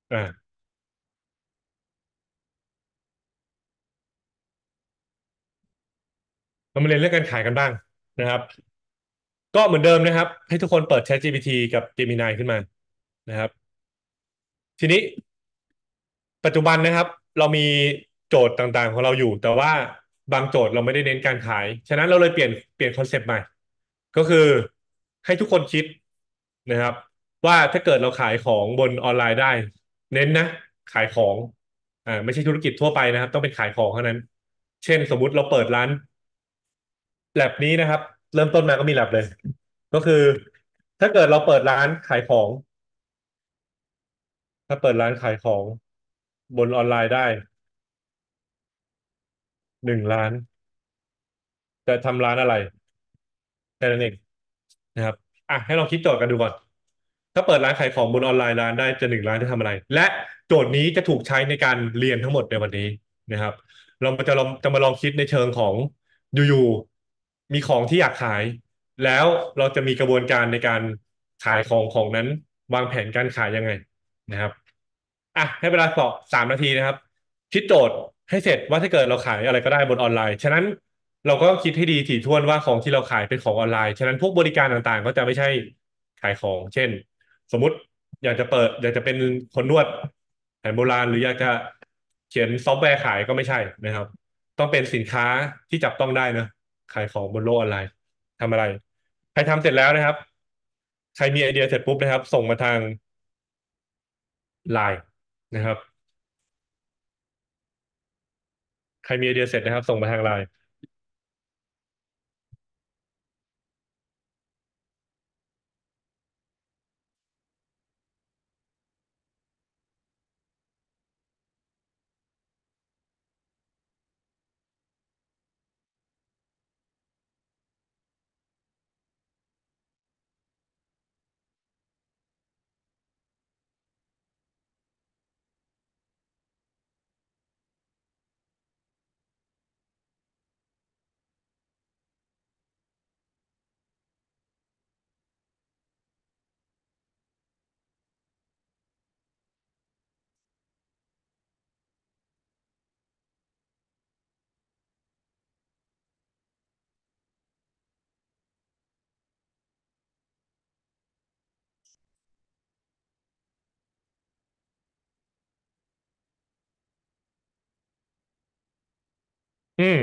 อ่าเรามาเรียนเรื่องการขายกันบ้างนะครับก็เหมือนเดิมนะครับให้ทุกคนเปิด ChatGPT กับ Gemini ขึ้นมานะครับทีนี้ปัจจุบันนะครับเรามีโจทย์ต่างๆของเราอยู่แต่ว่าบางโจทย์เราไม่ได้เน้นการขายฉะนั้นเราเลยเปลี่ยนคอนเซปต์ใหม่ก็คือให้ทุกคนคิดนะครับว่าถ้าเกิดเราขายของบนออนไลน์ได้เน้นนะขายของไม่ใช่ธุรกิจทั่วไปนะครับต้องเป็นขายของเท่านั้นเช่นสมมุติเราเปิดร้านแลบนี้นะครับเริ่มต้นมาก็มีแลบเลยก็คือถ้าเกิดเราเปิดร้านขายของถ้าเปิดร้านขายของบนออนไลน์ได้1 ล้านจะทำร้านอะไรแค่นั้นเอง นะครับให้ลองคิดโจทย์กันดูก่อนถ้าเปิดร้านขายของบนออนไลน์ร้านได้จะ1 ล้านจะทำอะไรและโจทย์นี้จะถูกใช้ในการเรียนทั้งหมดในวันนี้นะครับเราจะมาลองคิดในเชิงของอยู่ๆมีของที่อยากขายแล้วเราจะมีกระบวนการในการขายของนั้นวางแผนการขายยังไงนะครับให้เวลาสอบ3 นาทีนะครับคิดโจทย์ให้เสร็จว่าถ้าเกิดเราขายอะไรก็ได้บนออนไลน์ฉะนั้น เราก็ต้องคิดให้ดีถี่ถ้วนว่าของที่เราขายเป็นของออนไลน์ฉะนั้นพวกบริการต่างๆก็จะไม่ใช่ขายของเช่นสมมุติอยากจะเป็นคนนวดแผนโบราณหรืออยากจะเขียนซอฟต์แวร์ขายก็ไม่ใช่นะครับต้องเป็นสินค้าที่จับต้องได้นะขายของบนโลกออนไลน์ทำอะไรใครทำเสร็จแล้วนะครับใครมีไอเดียเสร็จปุ๊บนะครับส่งมาทางไลน์นะครับใครมีไอเดียเสร็จนะครับส่งมาทางไลน์อืม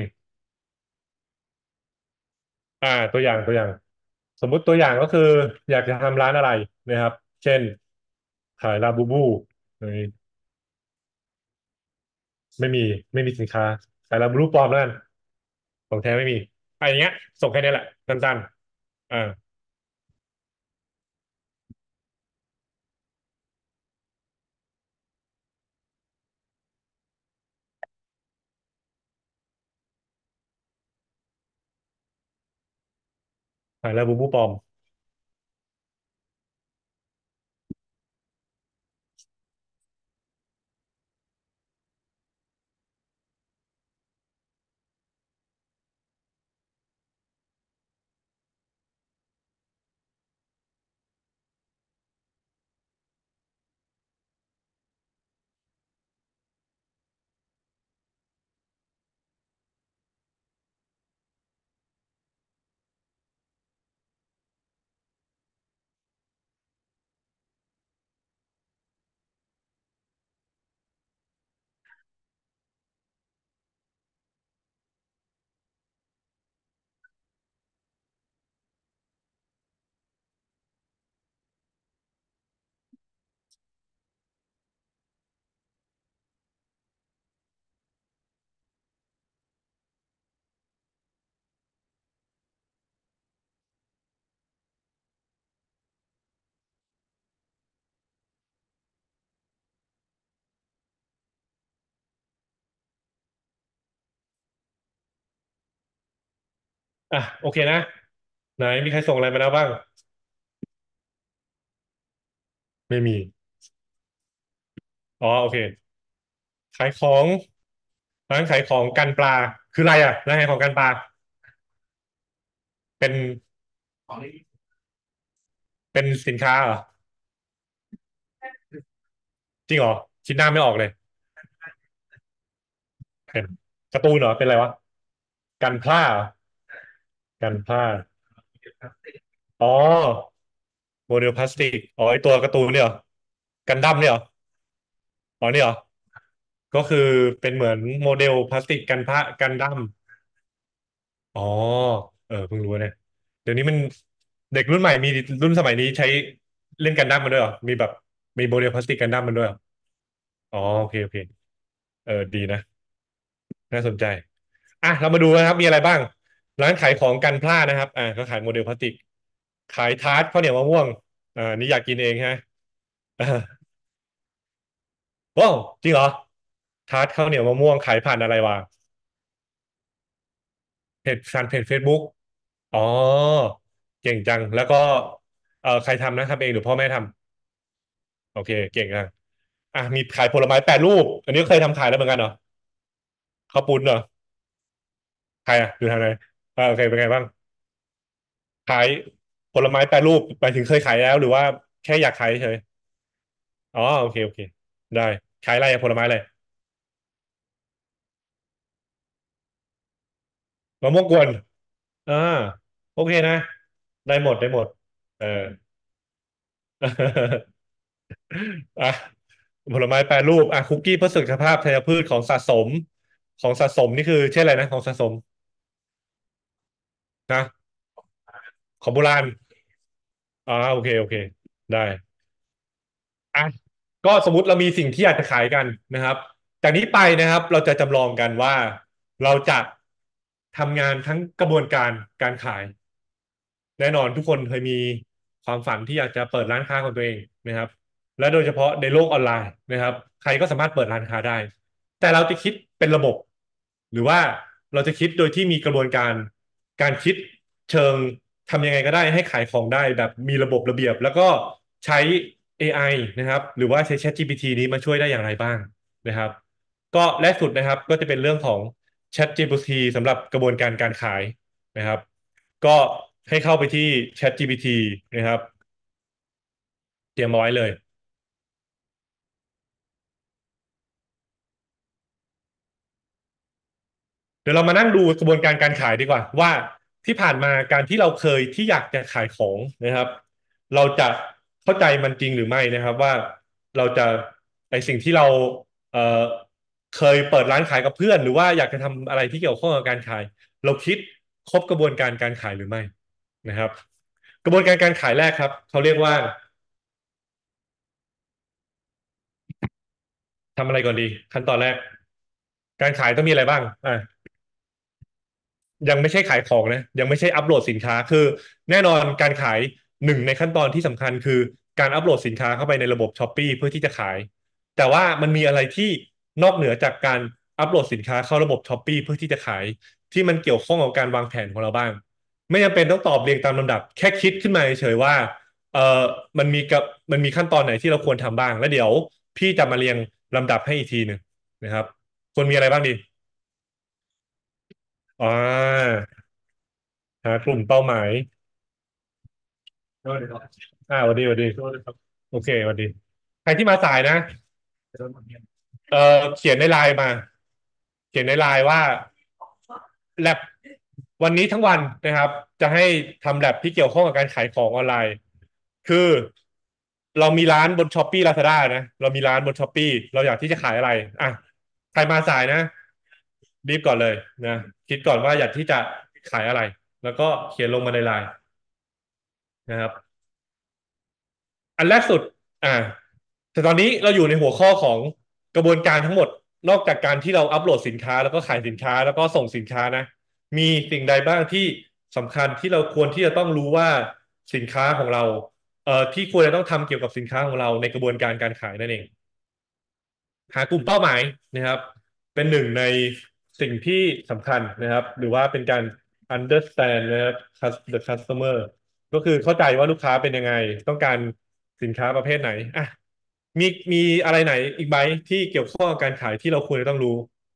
ตัวอย่าง สมมุติตัวอย่างก็คืออยากจะทำร้านอะไรนะครับเช่นขายลาบูบูเอ้ยไม่มีไม่มีสินค้าขายลาบูบูปลอมแล้วกันของแท้ไม่มีอย่างเงี้ยส่งแค่นี้แหละสั้นๆขายลาบูบูปลอมโอเคนะไหนมีใครส่งอะไรมาแล้วบ้างไม่มีอ๋อโอเคขายของร้านขายของกันปลาคืออะไรร้านขายของกันปลาเป็นเป็นสินค้าเหรอจริงเหรอคิดหน้าไม่ออกเลยเป็นการ์ตูนเหรอเป็นอะไรวะกันพลาดเหรอกันพลาดอ๋อโมเดลพลาสติกอ๋อไอตัวการ์ตูนเนี่ยเหรอกันดั้มเนี่ยเหรออ๋อเนี่ยเหรอก็คือเป็นเหมือนโมเดลพลาสติกกันพลากันดั้มอ๋อเออเพิ่งรู้เนี่ยเดี๋ยวนี้มันเด็กรุ่นใหม่มีรุ่นสมัยนี้ใช้เล่นกันดั้มมันด้วยเหรอมีแบบมีโมเดลพลาสติกกันดั้มมันด้วยเหรออ๋อโอเคโอเคเออดีนะน่าสนใจ อ่ะเรามาดูนะครับมีอะไรบ้างร้านขายของกันพลาดนะครับก็ขายโมเดลพลาสติกขายทาร์ตข้าวเหนียวมะม่วงนี่อยากกินเองฮะอ่าว้าวจริงเหรอทาร์ตข้าวเหนียวมะม่วงขายผ่านอะไรวะเพจแฟนเพจเฟซบุ๊กอ๋อเก่งจังแล้วก็ใครทำนะทำเองหรือพ่อแม่ทำโอเคเก่งจังมีขายผลไม้แปรรูปอันนี้ก็เคยทำขายแล้วเหมือนกันเหรอข้าวปุ้นเหรอใครอยู่ทางไหนโอเคเป็นไงบ้างขายผลไม้แปรรูปไปถึงเคยขายแล้วหรือว่าแค่อยากขายเฉย อ๋อโอเคโอเคได้ขายอะไรอะผลไม้อะไรมะม่วงกวนอ่าโอเคนะได้หมดได้หมดเอออ่ะผลไม้แปรรูปคุกกี้เพื่อสุขภาพธัญพืชของสะสมของสะสมนี่คือเช่นอะไรนะของสะสมนะของโบราณโอเคโอเคได้อ่ะก็สมมุติเรามีสิ่งที่อยากจะขายกันนะครับจากนี้ไปนะครับเราจะจำลองกันว่าเราจะทำงานทั้งกระบวนการการขาย แน่นอนทุกคนเคยมีความฝันที่อยากจะเปิดร้านค้าของตัวเองนะครับและโดยเฉพาะในโลกออนไลน์นะครับใครก็สามารถเปิดร้านค้าได้แต่เราจะคิดเป็นระบบหรือว่าเราจะคิดโดยที่มีกระบวนการการคิดเชิงทำยังไงก็ได้ให้ขายของได้แบบมีระบบระเบียบแล้วก็ใช้ AI นะครับหรือว่าใช้ ChatGPT นี้มาช่วยได้อย่างไรบ้างนะครับก็แรกสุดนะครับก็จะเป็นเรื่องของ ChatGPT สำหรับกระบวนการการขายนะครับ ก็ให้เข้าไปที่ ChatGPT นะครับเตรียมเอาไว้เลย เดี๋ยวเรามานั่งดูกระบวนการการขายดีกว่าว่าที่ผ่านมาการที่เราเคยที่อยากจะขายของนะครับเราจะเข้าใจมันจริงหรือไม่นะครับว่าเราจะไอสิ่งที่เราเอ่อเคยเปิดร้านขายกับเพื่อนหรือว่าอยากจะทำอะไรที่เกี่ยวข้องกับการขายเราคิดครบกระบวนการการขายหรือไม่นะครับกระบวนการการขายแรกครับเขาเรียกว่าทำอะไรก่อนดีขั้นตอนแรกการขายต้องมีอะไรบ้างยังไม่ใช่ขายของนะยังไม่ใช่อัปโหลดสินค้าคือแน่นอนการขายหนึ่งในขั้นตอนที่สำคัญคือการอัปโหลดสินค้าเข้าไปในระบบ Shopee เพื่อที่จะขายแต่ว่ามันมีอะไรที่นอกเหนือจากการอัปโหลดสินค้าเข้าระบบ Shopee เพื่อที่จะขายที่มันเกี่ยวข้องกับการวางแผนของเราบ้างไม่จำเป็นต้องตอบเรียงตามลำดับแค่คิดขึ้นมาเฉยๆว่าเออมันมีกับมันมีขั้นตอนไหนที่เราควรทำบ้างแล้วเดี๋ยวพี่จะมาเรียงลำดับให้อีกทีหนึ่งนะครับควรมีอะไรบ้างดีอ่าหากลุ่มเป้าหมาย สวัสดีครับสวัสดีสวัสดีโอเคสวัสดีใครที่มาสายนะเอ่อเขียนในไลน์มาเขียนในไลน์ว่าแลบวันนี้ทั้งวันนะครับจะให้ทำแลบที่เกี่ยวข้องกับการขายของออนไลน์คือเรามีร้านบนช้อปปี้ลาซาด้านะเรามีร้านบนช้อปปี้เราอยากที่จะขายอะไรอ่ะใครมาสายนะรีบก่อนเลยนะคิดก่อนว่าอยากที่จะขายอะไรแล้วก็เขียนลงมาในไลน์นะครับ อันแรกสุดอ่าแต่ตอนนี้เราอยู่ในหัวข้อของกระบวนการทั้งหมดนอกจากการที่เราอัปโหลดสินค้าแล้วก็ขายสินค้าแล้วก็ส่งสินค้านะมีสิ่งใดบ้างที่สำคัญที่เราควรที่จะต้องรู้ว่าสินค้าของเราที่ควรจะต้องทำเกี่ยวกับสินค้าของเราในกระบวนการการขายนั่นเอง หากลุ่มเป้าหมายนะครับเป็นหนึ่งในสิ่งที่สำคัญนะครับหรือว่าเป็นการ understand นะครับ the customer ก็คือเข้าใจว่าลูกค้าเป็นยังไงต้องการสินค้าประเภทไหนอ่ะมีมีอะไรไหนอีกไหมที่เกี่ยวข้องกับการขายที่เราควรจะต้องรู้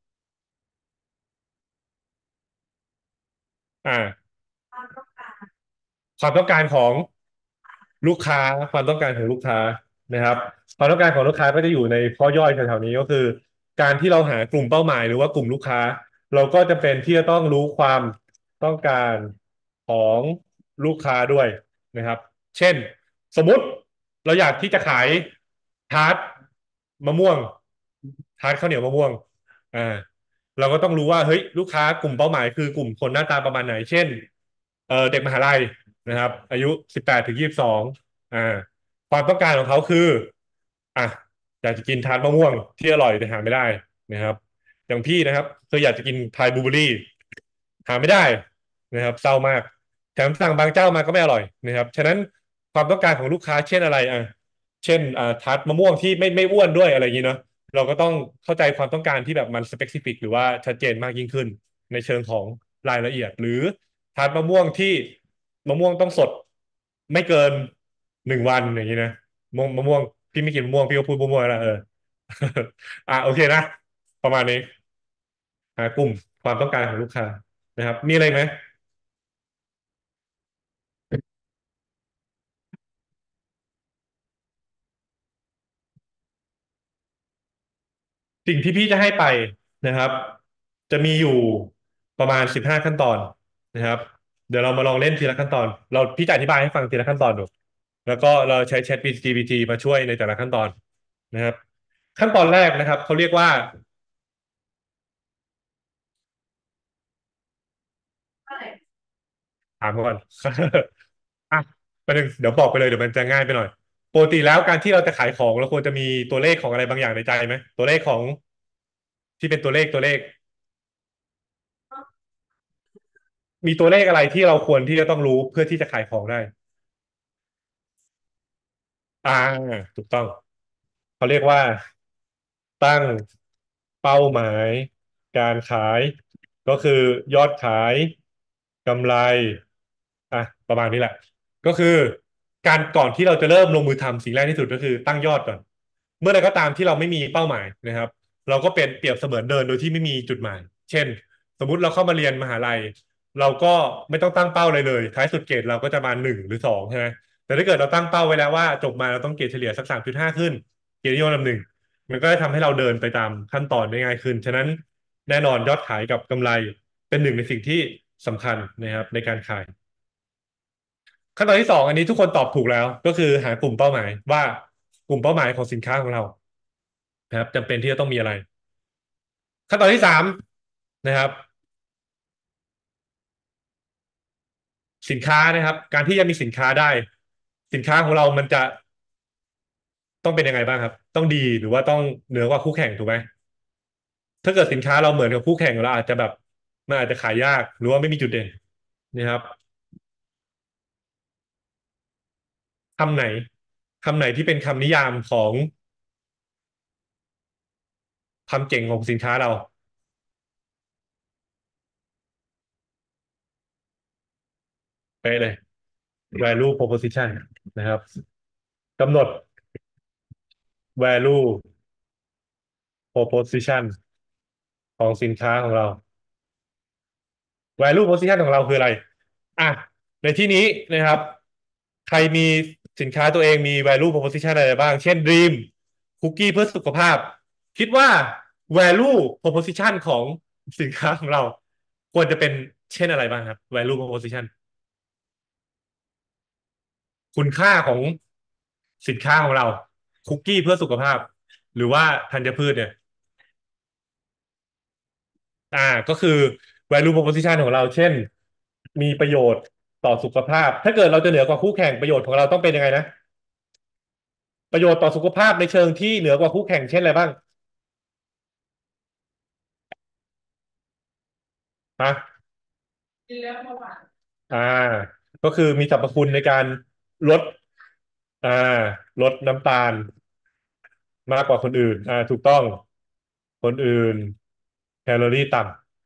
อ่าความต้องการของลูกค้าความต้องการของลูกค้านะครับความต้องการของลูกค้าก็จะอยู่ในข้อย่อยแถวๆนี้ก็คือการที่เราหากลุ่มเป้าหมายหรือว่ากลุ่มลูกค้าเราก็จะเป็นที่จะต้องรู้ความต้องการของลูกค้าด้วยนะครับเช่นสมมุติเราอยากที่จะขายทาร์ตมะม่วงทาร์ตข้าวเหนียวมะม่วงอ่าเราก็ต้องรู้ว่าเฮ้ยลูกค้ากลุ่มเป้าหมายคือกลุ่มคนหน้าตาประมาณไหนเช่นเด็กมหาลัยนะครับอายุ18 ถึง 22อ่า ความต้องการของเขาคืออ่ะอยากจะกินทานมะม่วงที่อร่อยแต่หาไม่ได้นะครับอย่างพี่นะครับคืออยากจะกินพายบลูเบอรี่หาไม่ได้นะครับเศร้ามากแถมสั่งบางเจ้ามาก็ไม่อร่อยนะครับฉะนั้นความต้องการของลูกค้าเช่นอะไรอ่ะเช่นทาร์ตมะม่วงที่ไม่อ้วนด้วยอะไรอย่างนี้เนาะเราก็ต้องเข้าใจความต้องการที่แบบมันสเปซิฟิกหรือว่าชัดเจนมากยิ่งขึ้นในเชิงของรายละเอียดหรือทาร์ตมะม่วงที่มะม่วงต้องสดไม่เกิน1 วันอย่างนี้นะ มะม่วงพี่ไม่กินมะม่วงพี่ก็พูดมะม่วงแล้วโอเคนะประมาณนี้หากลุ่มความต้องการของลูกค้านะครับมีอะไรไหมสิ่งที่พี่จะให้ไปนะครับจะมีอยู่ประมาณ15 ขั้นตอนนะครับเดี๋ยวเรามาลองเล่นทีละขั้นตอนพี่จะอธิบายให้ฟังทีละขั้นตอนดูแล้วก็เราใช้ ChatGPT มาช่วยในแต่ละขั้นตอนนะครับขั้นตอนแรกนะครับเขาเรียกว่าถามก่อน อ่ะประเด็นงเดี๋ยวบอกไปเลยเดี๋ยวมันจะง่ายไปหน่อยปกติแล้วการที่เราจะขายของเราควรจะมีตัวเลขของอะไรบางอย่างในใจไหมตัวเลขของที่เป็นตัวเลขมีตัวเลขอะไรที่เราควรที่จะต้องรู้เพื่อที่จะขายของได้อ่าถูกต้องเขาเรียกว่าตั้งเป้าหมายการขายก็คือยอดขายกำไรอ่ะประมาณนี้แหละก็คือการก่อนที่เราจะเริ่มลงมือทำสิ่งแรกที่สุดก็คือตั้งยอดก่อนเมื่อใดก็ตามที่เราไม่มีเป้าหมายนะครับเราก็เป็นเปรียบเสมือนเดินโดยที่ไม่มีจุดหมายเช่นสมมุติเราเข้ามาเรียนมหาลัยเราก็ไม่ต้องตั้งเป้าเลยท้ายสุดเกรดเราก็จะมา1 หรือ 2ใช่ไหม แต่ถ้าเกิดเราตั้งเป้าไว้แล้วว่าจบมาเราต้องเกรดเฉลี่ยสัก3.5ขึ้นเกียรตินิยมอันดับ 1มันก็จะทำให้เราเดินไปตามขั้นตอนได้ง่ายขึ้นฉะนั้นแน่นอนยอดขายกับกำไรเป็นหนึ่งในสิ่งที่สำคัญนะครับในการขายขั้นตอนที่ 2อันนี้ทุกคนตอบถูกแล้วก็คือหากลุ่มเป้าหมายว่ากลุ่มเป้าหมายของสินค้าของเรานะครับจำเป็นที่จะต้องมีอะไรขั้นตอนที่สามนะครับสินค้านะครับการที่จะมีสินค้าได้สินค้าของเรามันจะต้องเป็นยังไงบ้างครับต้องดีหรือว่าต้องเหนือกว่าคู่แข่งถูกไหม ถ้าเกิดสินค้าเราเหมือนกับคู่แข่งเราอาจจะแบบมันอาจจะขายยากหรือว่าไม่มีจุดเด่นนะครับคำไหนคำไหนที่เป็นคำนิยามของความเจ๋งของสินค้าเราไปเลย value proposition นะครับกำหนด value proposition ของสินค้าของเรา value proposition ของเราคืออะไรอ่ะในที่นี้นะครับใครมีสินค้าตัวเองมี value proposition อะไรบ้างเช่น Dream คุกกี้เพื่อสุขภาพคิดว่า value proposition ของสินค้าของเราควรจะเป็นเช่นอะไรบ้างครับ value proposition คุณค่าของสินค้าของเราคุกกี้เพื่อสุขภาพหรือว่าธัญพืชเนี่ยอ่าก็คือ value proposition ของเราเช่นมีประโยชน์ต่อสุขภาพถ้าเกิดเราจะเหนือกว่าคู่แข่งประโยชน์ของเราต้องเป็นยังไงนะประโยชน์ต่อสุขภาพในเชิงที่เหนือกว่าคู่แข่งเช่นอะไรบ้างฮะอ่าก็คือมีสรรพคุณในการลดอ่าลดน้ำตาลมากกว่าคนอื่นถูกต้องคนอื่นแคลอรี่ต่ำ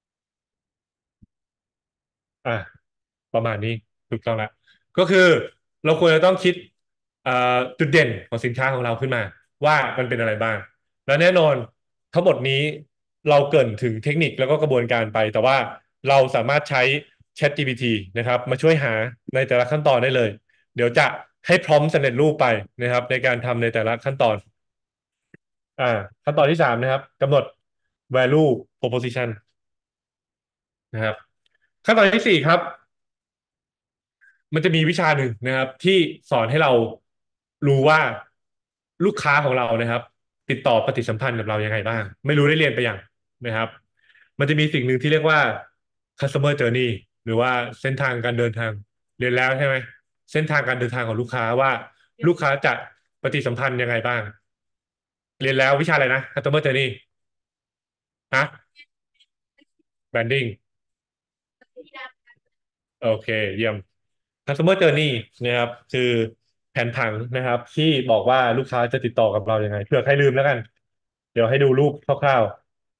อ่ะประมาณนี้ถูกต้องแล้วก็คือเราควรจะต้องคิดเอ่อจุดเด่นของสินค้าของเราขึ้นมาว่ามันเป็นอะไรบ้างแล้วแน่นอนทั้งหมดนี้เราเกริ่นถึงเทคนิคแล้วก็กระบวนการไปแต่ว่าเราสามารถใช้ ChatGPT นะครับมาช่วยหาในแต่ละขั้นตอนได้เลยเดี๋ยวจะให้พร้อมสำเร็จรูปไปนะครับในการทำในแต่ละขั้นตอนอ่าขั้นตอนที่สามนะครับกำหนด value proposition นะครับขั้นตอนที่สี่ครับ มันจะมีวิชาหนึ่งนะครับที่สอนให้เรารู้ว่าลูกค้าของเรานะครับติดต่อปฏิสัมพันธ์กับเรายังไงบ้างไม่รู้ได้เรียนไปยังนะครับมันจะมีสิ่งหนึ่งที่เรียกว่า customer journey หรือว่าเส้นทางการเดินทางเรียนแล้วใช่ไหมเส้นทางการเดินทางของลูกค้าว่าลูกค้าจะปฏิสัมพันธ์ยังไงบ้างเรียนแล้ววิชาอะไรนะ customer journey ฮะ branding โอเคเยี่ยม Customer Journey นะครับคือแผนผังนะครับที่บอกว่าลูกค้าจะติดต่อกับเรายังไงเผื่อใครลืมแล้วกันเดี๋ยวให้ดูรูปคร่าว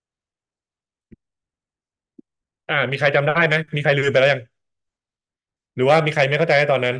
ๆมีใครจำได้ไหมมีใครลืมไปแล้วยังหรือว่ามีใครไม่เข้าใจในตอนนั้น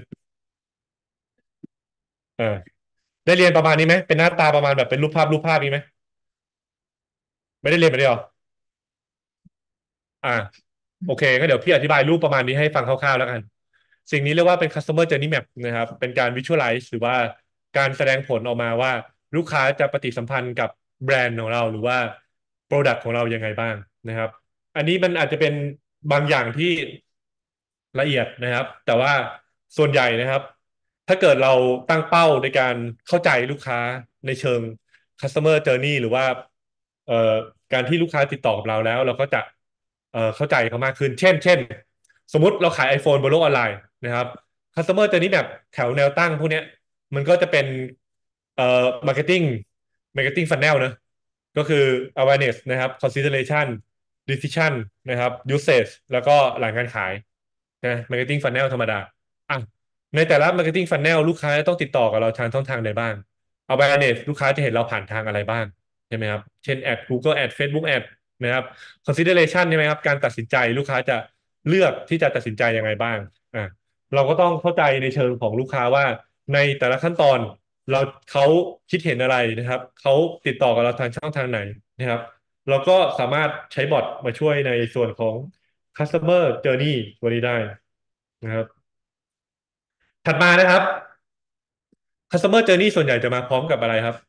อ่าได้เรียนประมาณนี้ไหมเป็นหน้าตาประมาณแบบเป็นรูปภาพนี้ไหมไม่ได้เรียนไปเลยเหรอ อ่าโอเคก็เดี๋ยวพี่อธิบายรูปประมาณนี้ให้ฟังคร่าวๆแล้วกันสิ่งนี้เรียกว่าเป็น customer journey map นะครับเป็นการ visualize หรือว่าการแสดงผลออกมาว่าลูกค้าจะปฏิสัมพันธ์กับแบรนด์ของเราหรือว่า product ของเรายังไงบ้างนะครับอันนี้มันอาจจะเป็นบางอย่างที่ละเอียดนะครับแต่ว่าส่วนใหญ่นะครับถ้าเกิดเราตั้งเป้าในการเข้าใจลูกค้าในเชิง customer journey หรือว่าเอ่อการที่ลูกค้าติดต่อกับเราแล้วเราก็จะเข้าใจเขามากขึ้นเช่นสมมุติเราขาย iPhone บนโลกออนไลน์นะครับ customer journey แบบแถวแนวตั้งพวกเนี้ยมันก็จะเป็นเอ่อ marketing marketing funnel นะก็คือ awareness นะครับ consideration decision นะครับ usage แล้วก็หลังการขายนะ marketing funnel ธรรมดาอ่ะในแต่ละ marketing funnel ลูกค้าต้องติดต่อกับเราทางช่องทางใดบ้าง awareness ลูกค้าจะเห็นเราผ่านทางอะไรบ้างใช่ไหมครับเช่นแอด Google Ad Facebook Ad นะครับ consideration ใช่ไหมครับการตัดสินใจลูกค้าจะเลือกที่จะตัดสินใจยังไงบ้างอ่ะเราก็ต้องเข้าใจในเชิงของลูกค้าว่าในแต่ละขั้นตอนเราเขาคิดเห็นอะไรนะครับเขาติดต่อกับเราทางช่องทางไหนนะครับเราก็สามารถใช้บอทมาช่วยในส่วนของ customer journey ตัวนี้ได้นะครับถัดมานะครับ customer journey ส่วนใหญ่จะมาพร้อมกับอะไรครับ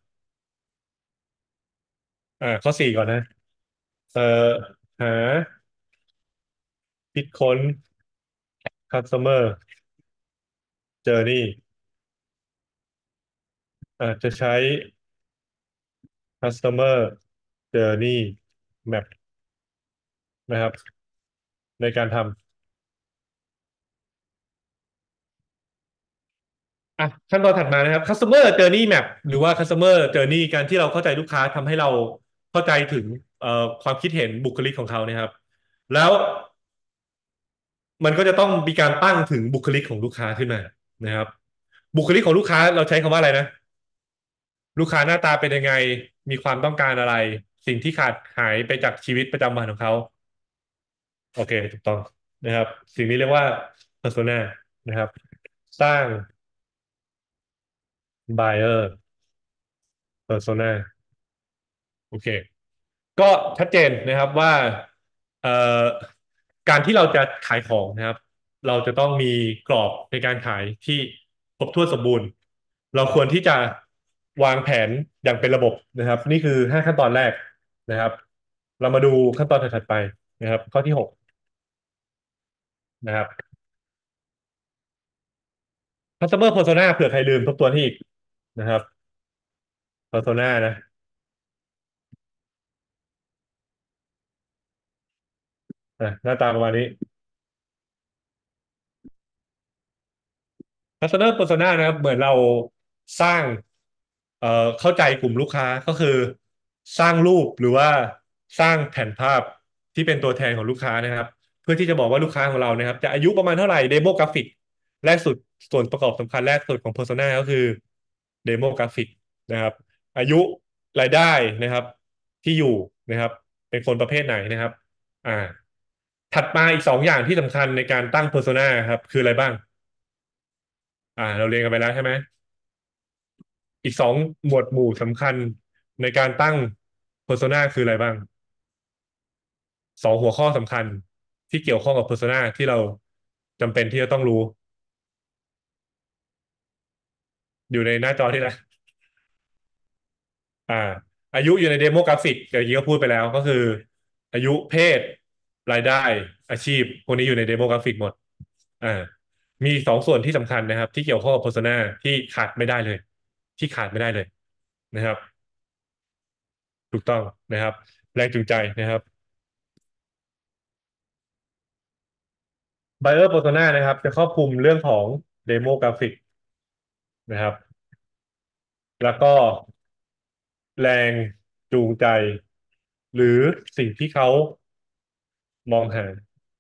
ข้อสี่ก่อนนะเอ่อหาคิดค้น customer journey อาจจะใช้ customer journey map นะครับในการทำขั้นตอนถัดมานะครับ customer journey map หรือว่า customer journey การที่เราเข้าใจลูกค้าทำให้เราเข้าใจถึงความคิดเห็นบุคลิกของเขานะครับแล้วมันก็จะต้องมีการตั้งถึงบุคลิกของลูกค้าขึ้นมานะครับบุคลิกของลูกค้าเราใช้คำว่าอะไรนะ ลูกค้าหน้าตาเป็นยังไงมีความต้องการอะไรสิ่งที่ขาดหายไปจากชีวิตประจำวันของเขาโอเคถูกต้องนะครับสิ่งนี้เรียกว่า persona นะครับสร้าง buyer persona โอเคก็ชัดเจนนะครับว่าเอ่อการที่เราจะขายของนะครับเราจะต้องมีกรอบในการขายที่ครบถ้วนสมบูรณ์เราควรที่จะวางแผนอย่างเป็นระบบนะครับนี่คือ5 ขั้นตอนแรกนะครับเรามาดูขั้นตอนถัดๆไปนะครับข้อที่6นะครับ customer persona เผื่อใครลืมทบทวนให้อีกนะครับ persona นะหน้าตาประมาณนี้ customer persona นะครับเหมือนเราสร้างเอ่อเข้าใจกลุ่มลูกค้าก็คือสร้างรูปหรือว่าสร้างแผ่นภาพที่เป็นตัวแทนของลูกค้านะครับเพื่อที่จะบอกว่าลูกค้าของเรานะครับจะอายุประมาณเท่าไหร่เดโมกราฟิกแรกสุดส่วนประกอบสำคัญแรกสุดของ persona ก็คือเดโมกราฟิกนะครับอายุรายได้นะครับที่อยู่นะครับเป็นคนประเภทไหนนะครับอ่าถัดมาอีก2 อย่างที่สำคัญในการตั้ง persona ครับคืออะไรบ้าง เราเรียนกันไปแล้วใช่ไหมอีก2 หมวดหมู่สำคัญในการตั้ง persona คืออะไรบ้าง2 หัวข้อสำคัญที่เกี่ยวข้องกับ persona ที่เราจำเป็นที่จะต้องรู้อยู่ในหน้าจอที่ไหน อ่าอายุอยู่ในเดโมกราฟิกเมื่อกี้ก็พูดไปแล้วก็คืออายุเพศรายได้อาชีพพวกนี้อยู่ในเดโมกราฟิกหมดอ่ามีสองส่วนที่สำคัญนะครับที่เกี่ยวข้องกับ persona ที่ขาดไม่ได้เลยที่ขาดไม่ได้เลยนะครับถูกต้องนะครับแรงจูงใจนะครับ buyer persona นะครับจะครอบคลุมเรื่องของเดโมกราฟิกนะครับแล้วก็แรงจูงใจหรือสิ่งที่เขามองหา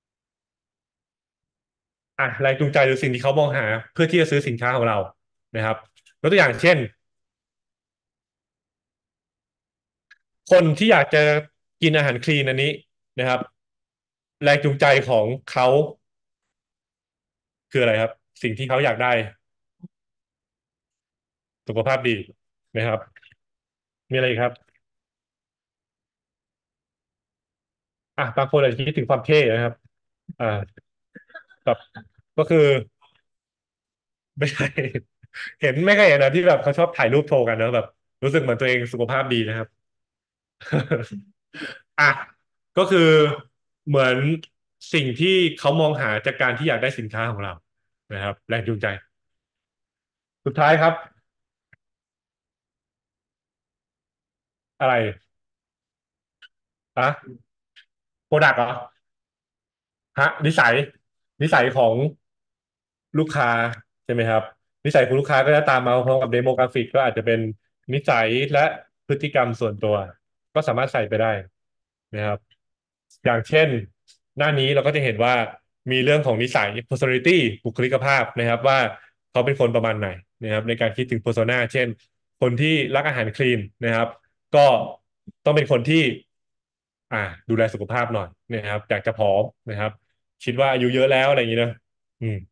แรงจูงใจหรือสิ่งที่เขามองหาเพื่อที่จะซื้อสินค้าของเรานะครับยกตัวอย่างเช่นคนที่อยากจะกินอาหารคลีนอันนี้นะครับแรงจูงใจของเขาคืออะไรครับสิ่งที่เขาอยากได้สุขภาพดีนะครับมีอะไรอีกครับบางคนอาจจะคิดถึงความเท่นะครับอ่าแบบก็คือไม่ใช่เห็นไม่เคยเห็นนะที่แบบเขาชอบถ่ายรูปโชว์กันนะแบบรู้สึกเหมือนตัวเองสุขภาพดีนะครับ อ่ะก็คือเหมือนสิ่งที่เขามองหาจากการที่อยากได้สินค้าของเรานะครับแรงจูงใจสุดท้ายครับอะไรอ่ะโปรดักต์เหรอฮะนิสัยของลูกค้าใช่ไหมครับนิสัยของลูกค้าก็จะตามมาพร้อมกับเดโมกราฟิกก็อาจจะเป็นนิสัยและพฤติกรรมส่วนตัวก็สามารถใส่ไปได้นะครับ อย่างเช่นหน้านี้เราก็จะเห็นว่ามีเรื่องของนิสัย personality บุคลิกภาพนะครับว่าเขาเป็นคนประมาณไหนนะครับในการคิดถึง persona เช่นคนที่รักอาหารคลีนนะครับก็ต้องเป็นคนที่อ่าดูแลสุขภาพหน่อยนะครับอยากจะผอมนะครับคิดว่าอายุเยอะแล้วอะไรอย่างนี้นะอืม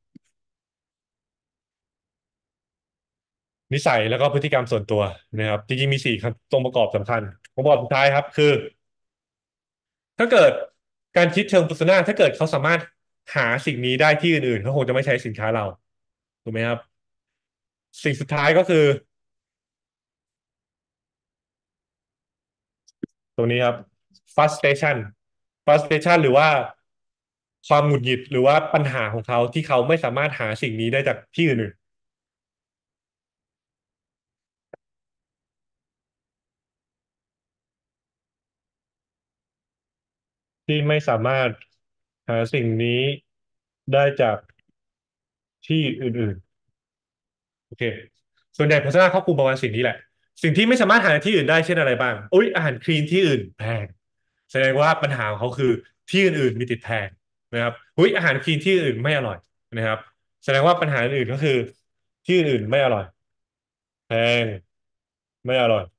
นิสัยแล้วก็พฤติกรรมส่วนตัวนะครับจริงๆมีสี่ครับองค์ประกอบสำคัญองค์ประกอบสุดท้ายครับคือ ถ้าเกิดการคิดเชิง persona ถ้าเกิดเขาสามารถหาสิ่งนี้ได้ที่อื่นๆเขาคงจะไม่ใช้สินค้าเราถูกไหมครับสิ่งสุดท้ายก็คือตรงนี้ครับ frustration frustration หรือว่าความหงุดหงิดหรือว่าปัญหาของเขาที่เขาไม่สามารถหาสิ่งนี้ได้จากที่อื่นๆที่ไม่สามารถหาสิ่งนี้ได้จากที่อื่นๆโอเคส่วนใหญ่ persona ครอบคลุมประมาณสิ่งนี้แหละสิ่งที่ไม่สามารถหาที่อื่นได้เช่นอะไรบ้างอุ๊ยอาหารคลีนที่อื่นแพง แสดงว่าปัญหาของเขาคือที่อื่นๆมีติดแพงนะครับหุ้ยอาหารคลีนที่อื่นไม่อร่อยนะครับแสดงว่าปัญหาอื่นก็คือที่อื่นไม่อร่อยแพงไม่อร่อย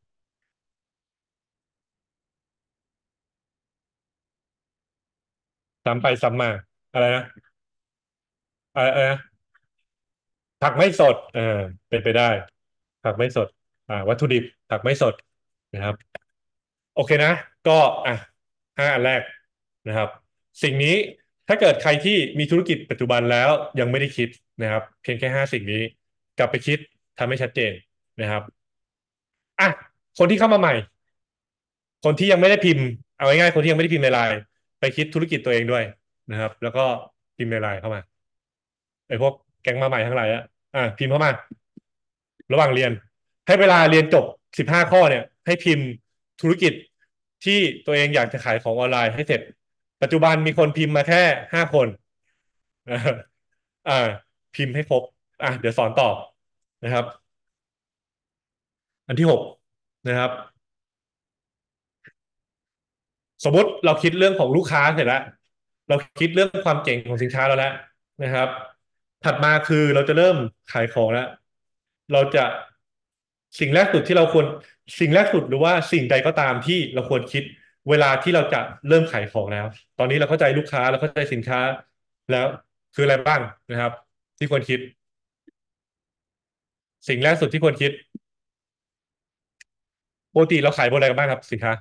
ซ้ำไปซ้ำมาอะไรนะอะไรนะผักไม่สดเป็นไปได้ผักไม่สดวัตถุดิบผักไม่สดนะครับโอเคนะก็อ่ะ5 อันแรกนะครับสิ่งนี้ถ้าเกิดใครที่มีธุรกิจปัจจุบันแล้วยังไม่ได้คิดนะครับเพียงแค่5 สิ่งนี้กลับไปคิดทำให้ชัดเจนนะครับ อ่ะคนที่เข้ามาใหม่คนที่ยังไม่ได้พิมพ์เอาง่ายๆคนที่ยังไม่ได้พิมพ์ในไลน์ไปคิดธุรกิจตัวเองด้วยนะครับแล้วก็พิมพ์ในไลน์เข้ามาไอ้พวกแก๊งมาใหม่ทั้งหลายพิมพ์เข้ามาระหว่างเรียนให้เวลาเรียนจบ15 ข้อเนี่ยให้พิมพ์ธุรกิจที่ตัวเองอยากจะขายของออนไลน์ให้เสร็จปัจจุบันมีคนพิมพ์มาแค่5 คนเอออ่าพิมพ์ให้ครบเดี๋ยวสอนต่อนะครับอันที่6นะครับ สมมุติเราคิดเรื่องของลูกค้าเสร็จแล้วเราคิดเรื่องความเจ๋งของสินค้าเราแล้วนะครับถัดมาคือเราจะเริ่มขายของแล้วเราจะสิ่งแรกสุดที่เราควรสิ่งแรกสุดหรือว่าสิ่งใดก็ตามที่เราควรคิดเวลาที่เราจะเริ่มขายของแล้วตอนนี้เราเข้าใจลูกค้าเราเข้าใจสินค้าแล้วคืออะไรบ้างนะครับที่ควรคิดสิ่งแรกสุดที่ควรคิดปกติเราขายบนอะไรกันบ้างครับสินค้า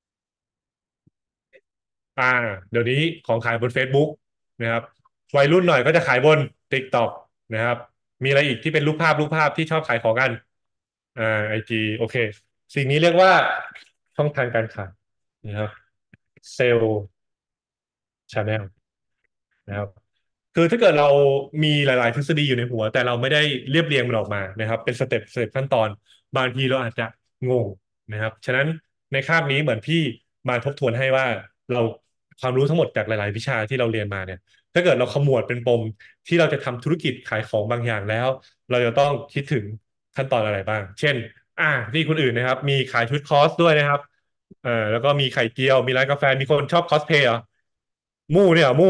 อ่าเดี๋ยวนี้ของขายบน Facebook นะครับวัยรุ่นหน่อยก็จะขายบน TikTok นะครับมีอะไรอีกที่เป็นรูปภาพที่ชอบขายของกันอ่าไอจีโอเคสิ่งนี้เรียกว่าช่องทางการขายนะครับเซลล์ชาแนล นะครับคือถ้าเกิดเรามีหลายๆทฤษฎีอยู่ในหัวแต่เราไม่ได้เรียบเรียงมันออกมานะครับเป็นสเต็ปขั้นตอนบางทีเราอาจจะงงนะครับฉะนั้นในคาบนี้เหมือนพี่มาทบทวนให้ว่าเราความรู้ทั้งหมดจากหลายๆวิชาที่เราเรียนมาเนี่ยถ้าเกิดเราขมวดเป็นปมที่เราจะทำธุรกิจขายของบางอย่างแล้วเราจะต้องคิดถึงขั้นตอนอะไรบ้างเช่นที่คนอื่นนะครับมีขายชุดคอร์สด้วยนะครับแล้วก็มีไข่เจียวมีร้านกาแฟมีคนชอบคอสเพลย์เหรอมู่เนี่ยเหรอมู่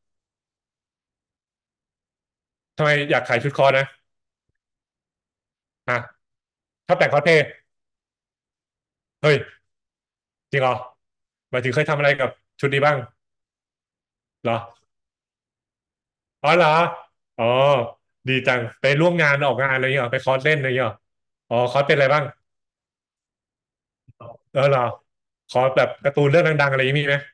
ทำไมอยากขายชุดคอร์สนะฮะชอบแต่งคอสเพลย์เฮ้ยจริงเหรอหมายถึงเคยทำอะไรกับชุดนี้บ้างเหรออ๋อเหรออ๋อดีจังไปร่วมงานออกงานอะไรอย่างเงี้ยเหรอไปคอร์สเล่นอะไรอย่างเงี้ยเหรออ๋อคอร์สเป็นอะไรบ้างเหรอคอร์สแบบการ์ตูนเรื่องดังๆอะไรอย่างงี้มีไหม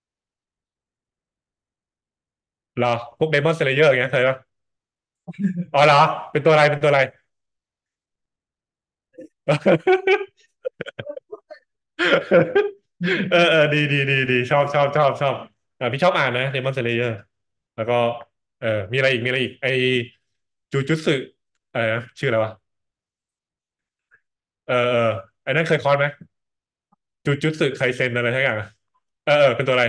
เหรอพวกเดมอนสเลเยอร์อย่างเงี้ยเคยปะอ๋อเหรอเป็นตัวอะไรเป็นตัวอะไรดีชอบพี่ชอบอ่านนะเดมอนสเลเยอร์แล้วก็มีอะไรอีกมีอะไรอีกไอจูจุตสึอะไรนะชื่ออะไรวะเออไอ้นั่นเคยคอร์สไหมจูจุตสึไคเซ็นอะไรทั้งอย่างอะเป็นตัวอะไร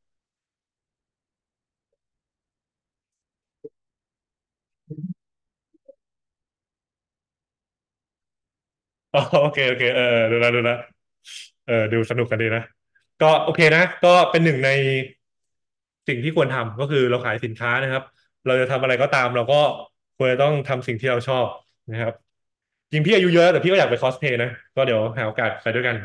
อ๋อโอเคดูแลดูสนุกกันดีนะก็โอเคนะก็เป็นหนึ่งในสิ่งที่ควรทำก็คือเราขายสินค้านะครับเราจะทำอะไรก็ตามเราก็ควรจะต้องทำสิ่งที่เราชอบนะครับจริงพี่อายุเยอะแต่พี่ก็อยากไปคอสเพลย์นะก็เดี๋ยวหาโอกาสไปด้วยกัน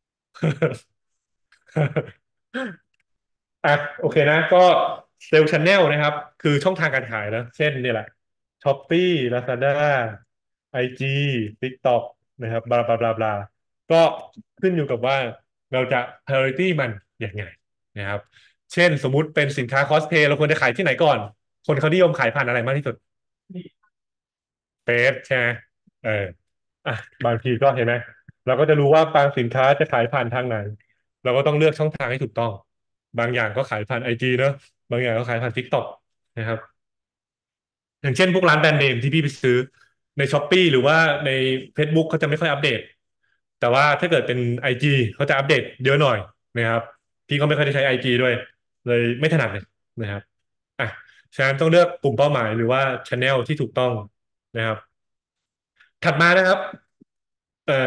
อ่ะโอเคนะก็เซลล์ช n แนลนะครับคือช่องทางการขายนะเช่นนี่แหละช้อปปี้ลาซาด้าไอจีทิกต็อกนะครับบลาก็ขึ้นอยู่กับว่าเราจะ priority มันยังไงนะครับเช่นสมมุติเป็นสินค้าคอสเพลย์เราควรจะขายที่ไหนก่อนคนเขานิยมขายผ่านอะไรมากที่สุดเฟซใช่ไหมเอออ่ะบางทีก็เห็นไหมเราก็จะรู้ว่าบางสินค้าจะขายผ่านทางไหนเราก็ต้องเลือกช่องทางให้ถูกต้องบางอย่างก็ขายผ่านไอจีเนอะบางอย่างก็ขายผ่าน TikTok นะครับ อย่างเช่นพวกร้านแบรนด์เนมที่พี่ไปซื้อในช้อปปี้หรือว่าใน Facebook เขาจะไม่ค่อยอัปเดตแต่ว่าถ้าเกิดเป็น IG เขาจะอัปเดตเยอะหน่อยนะครับพี่ก็ไม่ค่อยได้ใช้ IG ด้วยเลยไม่ถนัดเลยนะครับอ่ะฉะนั้นต้องเลือกกลุ่มเป้าหมายหรือว่า Channel ที่ถูกต้องนะครับถัดมานะครับเอ่อ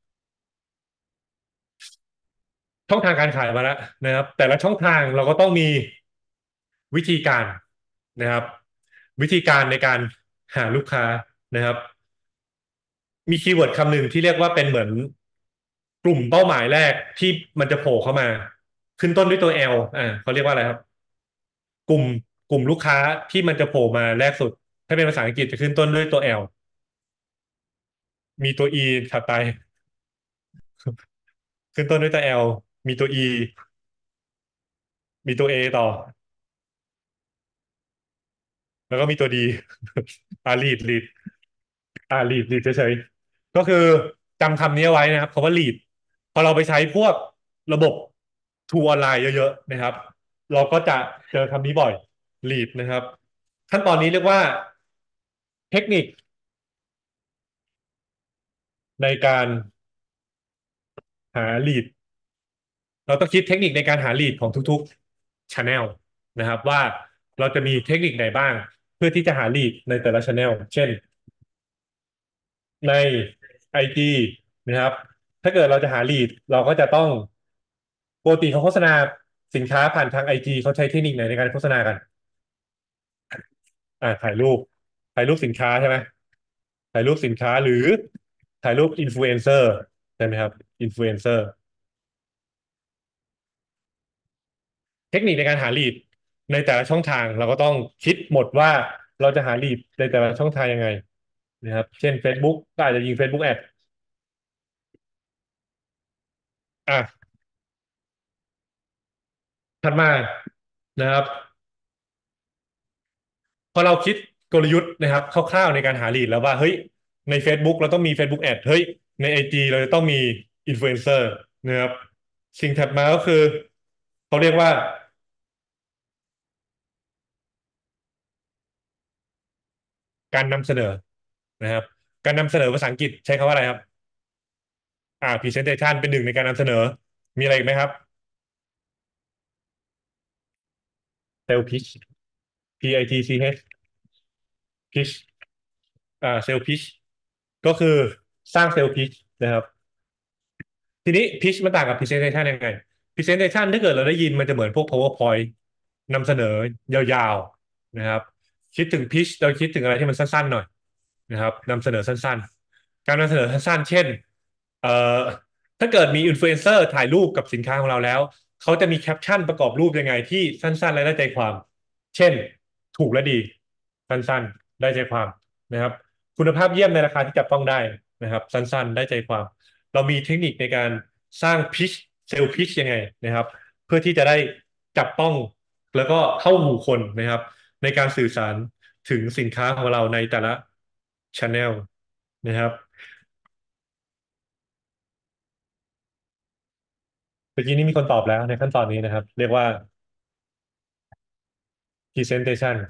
ช่องทางการขายมาแล้วนะครับแต่ละช่องทางเราก็ต้องมีวิธีการนะครับวิธีการในการหาลูกค้านะครับ มีคีย์เวิร์ดคำหนึ่งที่เรียกว่าเป็นเหมือนกลุ่มเป้าหมายแรกที่มันจะโผล่เข้ามาขึ้นต้นด้วยตัว L เขาเรียกว่าอะไรครับกลุ่มกลุ่มลูกค้าที่มันจะโผล่มาแรกสุดถ้าเป็นภาษาอังกฤษจะขึ้นต้นด้วยตัว L มีตัว E ถัดไปขึ้นต้นด้วยตัว L มีตัว E มีตัว A ต่อแล้วก็มีตัว D ลีด ลีดเฉยๆก็คือจำคำนี้เอาไว้นะครับคำว่าลีดพอเราไปใช้พวกระบบทูออนไลน์เยอะๆนะครับเราก็จะเจอคำนี้บ่อยลีดนะครับขั้นตอนนี้เรียกว่าเทคนิคในการหาลีดเราต้องคิดเทคนิคในการหาลีดของทุกๆ Channel นะครับว่าเราจะมีเทคนิคไหนบ้างเพื่อที่จะหาลีดในแต่ละ Channel เช่น ในไอจีนะครับถ้าเกิดเราจะหาลีดเราก็จะต้องปกติเขาโฆษณาสินค้าผ่านทางไอจีเขาใช้เทคนิคไหนในการโฆษณากันถ่ายรูปสินค้าใช่ไหมถ่ายรูปสินค้าหรือถ่ายรูปอินฟลูเอนเซอร์ใช่ไหมครับอินฟลูเอนเซอร์เทคนิคในการหาลีดในแต่ละช่องทางเราก็ต้องคิดหมดว่าเราจะหาลีดในแต่ละช่องทางยังไงนะครับเช่น Facebook ก็อาจจะยิง Facebook Ad อ่ะถัดมานะครับ พอเราคิดกลยุทธ์นะครับคร่าวๆในการหาลีดแล้วว่าเฮ้ยใน Facebook เราต้องมี Facebook Ad เฮ้ยใน IG เราจะต้องมีอินฟลูเอนเซอร์นะครับสิ่งถัดมาก็คือเขาเรียกว่าการนำเสนอนะครับการนำเสนอภาษาอังกฤษใช้คำว่าอะไรครับpresentation เป็นหนึ่งในการนำเสนอมีอะไรอีกไหมครับ sales pitch pitch pitch sales pitch ก็คือสร้าง sales pitch นะครับ ทีนี้ pitch มันต่างกับ presentation ยังไง presentation ถ้าเกิดเราได้ยินมันจะเหมือนพวก PowerPoint นำเสนอยาวๆนะครับคิดถึง pitch เราคิดถึงอะไรที่มันสั้นๆหน่อยนะครับนำเสนอสั้นๆการนำเสนอสั้นๆเช่นเอ่อถ้าเกิดมีอินฟลูเอนเซอร์ถ่ายรูปกับสินค้าของเราแล้วเขาจะมีแคปชั่นประกอบรูปยังไงที่สั้นๆและได้ใจความเช่นถูกและดีสั้นๆได้ใจความนะครับคุณภาพเยี่ยมในราคาที่จับต้องได้นะครับสั้นๆได้ใจความ เรามีเทคนิคในการสร้างพิชเซลล์พิชยังไงนะครับเพื่อที่จะได้จับต้องแล้วก็เข้าหูคนนะครับในการสื่อสารถึงสินค้าของเราในแต่ละช n แนลนะครับเมื่อกี้นี้มีคนตอบแล้วในขั้นตอนนี้นะครับเรียกว่า presentation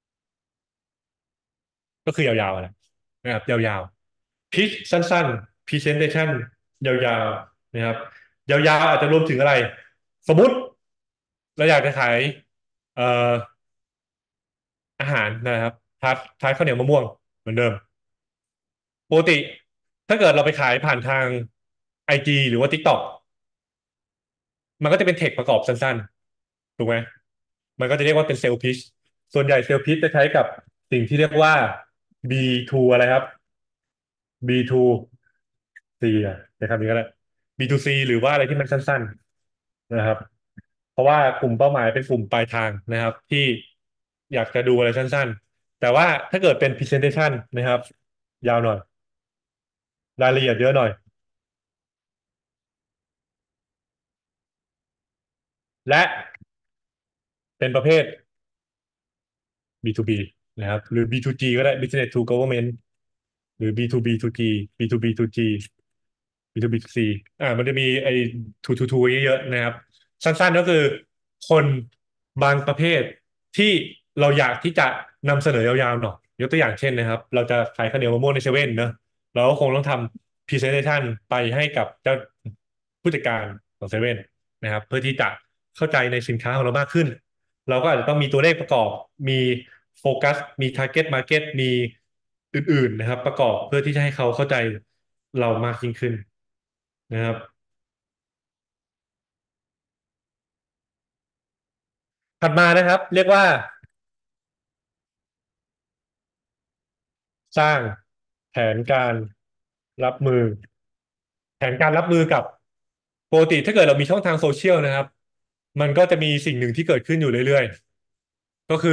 ก็คือยาวๆอะนะครับยาวๆ pitch สั้นๆ presentation ยาวๆนะครับยาวๆอาจจะรวมถึงอะไรสมมุติเราอยากจะขายเอ่อ อาหารนะครับทานข้าวเหนียวมะม่วงเหมือนเดิมปกติถ้าเกิดเราไปขายผ่านทางไอจีหรือว่า TikTok มันก็จะเป็นเทคประกอบสั้นๆถูกไหมมันก็จะเรียกว่าเป็นเซลล์พิชส่วนใหญ่เซลล์พิชจะใช้กับสิ่งที่เรียกว่า B2 อะไรครับ B2 C อ่ะนะครับนี้ก็ได้ B2C หรือว่าอะไรที่มันสั้นๆนะครับเพราะว่ากลุ่มเป้าหมายเป็นกลุ่มปลายทางนะครับที่อยากจะดูอะไรสั้นๆแต่ว่าถ้าเกิดเป็น presentation นะครับยาวหน่อยรายละเอียดเยอะหน่อยและเป็นประเภท B2B นะครับหรือ B2G ก็ได้ Business to Government หรือ B2B to G B2B to G B2B to C มันจะมีไอ้ 2 เยอะๆนะครับสั้นๆก็คือคนบางประเภทที่เราอยากที่จะนำเสนอยาวๆหน่อยยกตัวอย่างเช่นนะครับเราจะขายข้าวเหนียวมะม่วงในเซเว่นเนอะเราก็คงต้องทำ presentation ไปให้กับเจ้าผู้จัดการของเซเว่นนะครับเพื่อที่จะเข้าใจในสินค้าของเรามากขึ้น เราก็อาจจะต้องมีตัวเลขประกอบ มีโฟกัส มี target market มีอื่นๆนะครับประกอบเพื่อที่จะให้เขาเข้าใจเรามากยิ่งขึ้นนะครับถัดมานะครับเรียกว่าสร้างแผนการรับมือแผนการรับมือกับปกติถ้าเกิดเรามีช่องทางโซเชียลนะครับมันก็จะมีสิ่งหนึ่งที่เกิดขึ้นอยู่เรื่อยๆก็คือ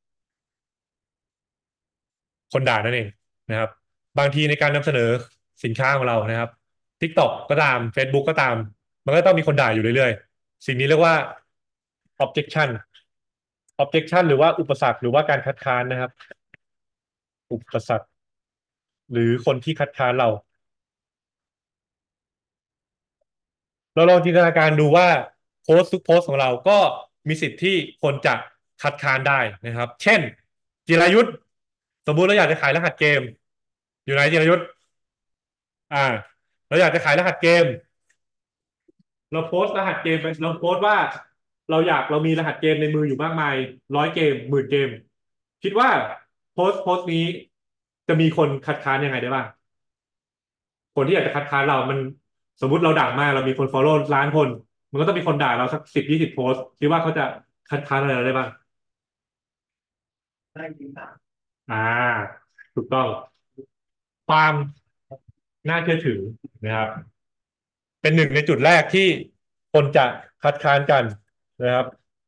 คนด่านั่นเองนะครับบางทีในการนำเสนอสินค้าของเรานะครับ TikTok ก็ตาม Facebook ก็ตามมันก็ต้องมีคนด่าอยู่เรื่อยๆสิ่งนี้เรียกว่า objection objection หรือว่าอุปสรรคหรือว่าการคัดค้านนะครับอุปสรรคหรือคนที่คัดค้านเราลองจินตนาการดูว่าโพสต์ทุกโพสต์ของเราก็มีสิทธิ์ที่คนจะคัดค้านได้นะครับเช่นจิรายุทธสมมุติเราอยากจะขายรหัสเกมอยู่ไหนจิรายุทธอ่าเราอยากจะขายรหัสเกม เราโพสต์รหัสเกมไปเราโพสต์ว่าเรามีรหัสเกมในมืออยู่มากมาย100 เกม10,000 เกมคิดว่าโพสต์นี้จะมีคนคัดค้านยังไงได้บ้างคนที่อยากจะคัดค้านเรามันสมมุติเราดังมากเรามีคนฟอลโล่1,000,000 คนมันก็ต้องมีคนด่าเราสัก10-20โพสต์คิดว่าเขาจะคัดค้านอะไรเราได้บ้างอ่าถูกต้องความน่าเชื่อถือนะครับเป็นหนึ่งในจุดแรกที่คนจะคัดค้านกันนะครับ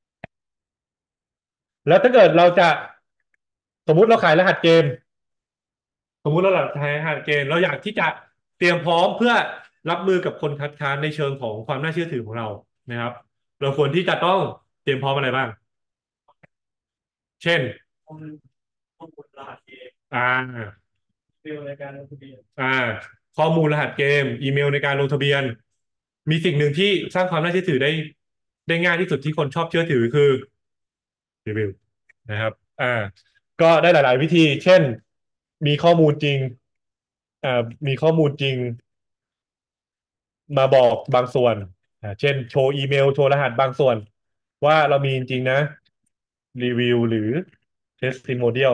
แล้วถ้าเกิดเราจะสมมุติเราขายรหัสเกมสมมุติเราขายรหัสเกมเราอยากที่จะเตรียมพร้อมเพื่อรับมือกับคนคัดค้านในเชิงของความน่าเชื่อถือของเรานะครับเราควรที่จะต้องเตรียมพร้อมอะไรบ้างเช่นอ่าอีเมลในการลงทะเบียนข้อมูลรหัสเกมอีเมลในการลงทะเบียนมีสิ่งหนึ่งที่สร้างความน่าเชื่อถือได้ง่ายที่สุดที่คนชอบเชื่อถือคือรีวิวนะครับก็ได้หลายๆวิธีเช่นมีข้อมูลจริงอ่ามีข้อมูลจริงมาบอกบางส่วนเช่นโชว์อีเมลโชว์รหัสบางส่วนว่าเรามีจริงๆนะรีวิวหรือ testimonial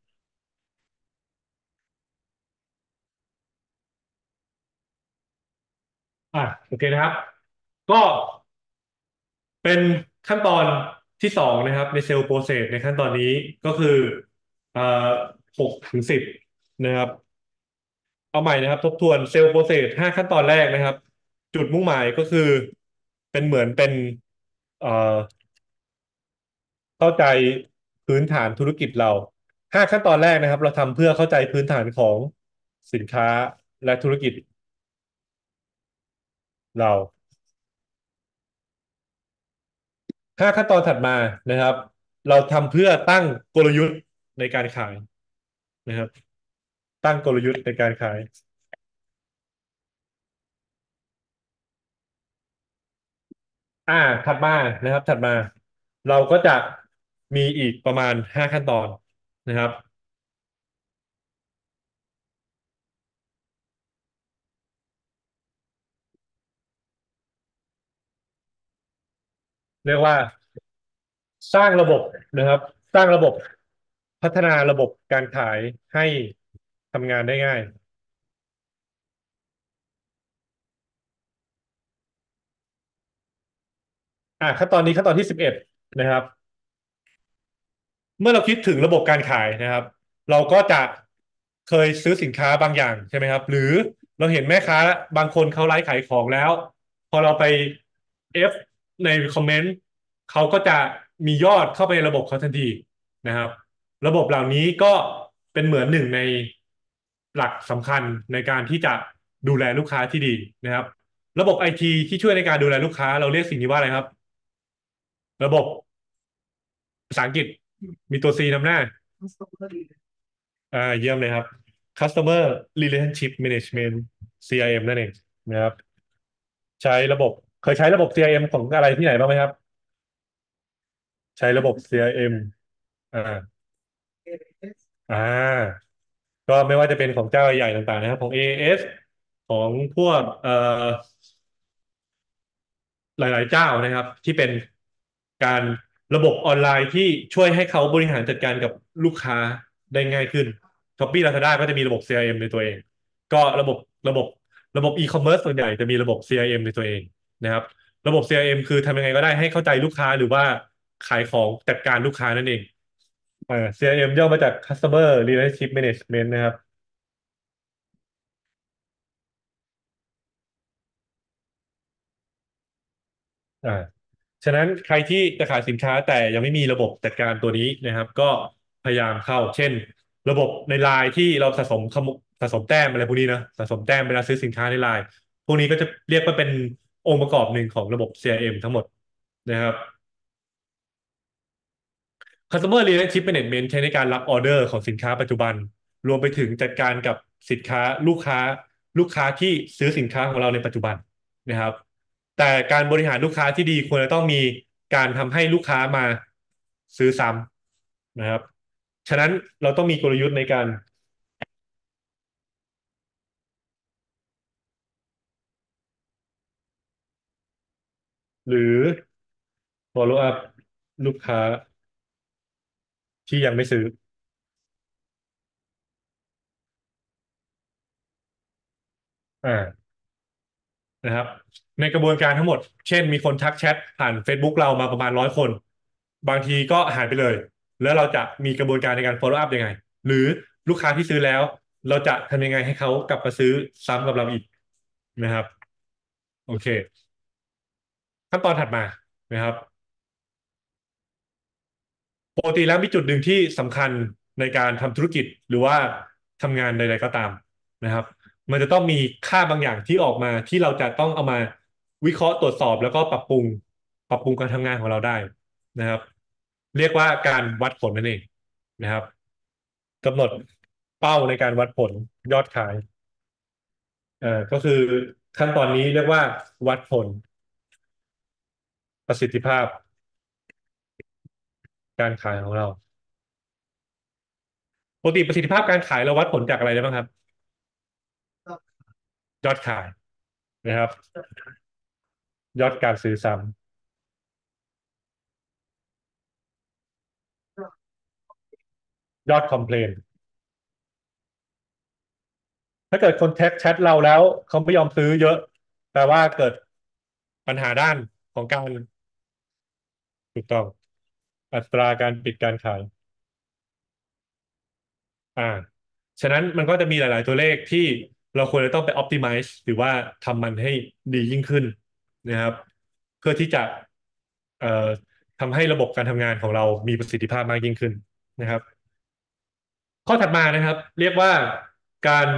โอเคนะครับก็เป็นขั้นตอนที่สองนะครับในเซลล์โปรเซสในขั้นตอนนี้ก็คือเอ่อ6 ถึง 10นะครับเอาใหม่นะครับทบทวนเซลล์โปรเซส5 ขั้นตอนแรกนะครับจุดมุ่งหมายก็คือเป็นเหมือนเป็นเอ่อเข้าใจพื้นฐานธุรกิจเรา5 ขั้นตอนแรกนะครับเราทำเพื่อเข้าใจพื้นฐานของสินค้าและธุรกิจเรา5 ขั้นตอนถัดมานะครับเราทำเพื่อตั้งกลยุทธ์ในการขายนะครับตั้งกลยุทธ์ในการขาย อ่าถัดมานะครับถัดมาเราก็จะมีอีกประมาณ5 ขั้นตอนนะครับเรียกว่าสร้างระบบนะครับสร้างระบบพัฒนาระบบการขายให้ทำงานได้ง่ายขั้นตอนที่11นะครับ เมื่อเราคิดถึงระบบการขายนะครับเราก็จะเคยซื้อสินค้าบางอย่างใช่ไหมครับหรือเราเห็นแม่ค้าบางคนเขาไลฟ์ขายของแล้วพอเราไป F ในคอมเมนต์เขาก็จะมียอดเข้าไปในระบบเขาทันทีนะครับระบบเหล่านี้ก็เป็นเหมือนหนึ่งในหลักสำคัญในการที่จะดูแลลูกค้าที่ดีนะครับระบบไอทีที่ช่วยในการดูแลลูกค้าเราเรียกสิ่งนี้ว่าอะไรครับระบบภาษาอังกฤษมีตัว C นำหน้า เยี่ยมเลยครับ Customer Relationship Management CRM นั่นเองนะครับใช้ระบบเคยใช้ระบบ CRM ของอะไรที่ไหนบ้างไหมครับใช้ระบบ CRM อมอ่าก็ไม่ว่าจะเป็นของเจ้าใหญ่ต่างๆนะครับของ AS ของพวกหลายๆเจ้านะครับที่เป็นการระบบออนไลน์ที่ช่วยให้เขาบริหารจัดการกับลูกค้าได้ง่ายขึ้น Shopee Lazada ก็จะมีระบบ CRM ในตัวเองก็ระบบระบบ e-commerce ส่วนใหญ่จะมีระบบ CRM ในตัวเองนะครับระบบ CRM คือทำยังไงก็ได้ให้เข้าใจลูกค้าหรือว่าขายของจัดการลูกค้านั่นเองCRM ย่อมาจาก Customer Relationship Management นะครับ อ่าฉะนั้นใครที่จะขายสินค้าแต่ยังไม่มีระบบจัดการตัวนี้นะครับก็พยายามเข้าเช่นระบบในไลน์ที่เราสะสมแต้มอะไรพวกนี้นะสะสมแต้มเวลาซื้อสินค้าในไลน์พวกนี้ก็จะเรียกว่าเป็นองค์ประกอบหนึ่งของระบบ CRM ทั้งหมดนะครับ Customer Relationship Management ใช้ในการรับออเดอร์ของสินค้าปัจจุบันรวมไปถึงจัดการกับสินค้าลูกค้าที่ซื้อสินค้าของเราในปัจจุบันนะครับแต่การบริหารลูกค้าที่ดีควรจะต้องมีการทำให้ลูกค้ามาซื้อซ้ำนะครับฉะนั้นเราต้องมีกลยุทธ์ในการหรือ follow up ลูกค้าที่ยังไม่ซื้ออ่า นะครับในกระบวนการทั้งหมดเช่นมีคนทักแชทผ่าน Facebook เรามาประมาณ100 คนบางทีก็หายไปเลยแล้วเราจะมีกระบวนการในการ follow up ยังไงหรือลูกค้าที่ซื้อแล้วเราจะทำยังไงให้เขากลับมาซื้อซ้ำกับเราอีกนะครับโอเคขั้นตอนถัดมานะครับ ปกติแล้วมีจุดหนึ่งที่สำคัญในการทำธุรกิจหรือว่าทำงานใดๆก็ตามนะครับมันจะต้องมีค่าบางอย่างที่ออกมาที่เราจะต้องเอามาวิเคราะห์ตรวจสอบแล้วก็ปรับปรุงการทำงานของเราได้นะครับเรียกว่าการวัดผลนั่นเองนะครับกำหนดเป้าในการวัดผลยอดขายก็คือขั้นตอนนี้เรียกว่าวัดผลประสิทธิภาพการขายของเราปกติประสิทธิภาพการขายเราวัดผลจากอะไรได้บ้างครับยอดขายนะครับยอดการซื้อซ้ำยอดคอมเพลนถ้าเกิดคนแท็กแชทเราแล้วเขาไม่ยอมซื้อเยอะแปลว่าเกิดปัญหาด้านของการถูกต้องอัตราการปิดการขาย อ่าฉะนั้นมันก็จะมีหลายๆตัวเลขที่เราควรจะต้องไป optimize หรือว่าทำมันให้ดียิ่งขึ้นนะครับเพื่อที่จะเอ่อทำให้ระบบการทำงานของเรามีประสิทธิภาพมากยิ่งขึ้นนะครับข้อถัดมานะครับเรียกว่าการ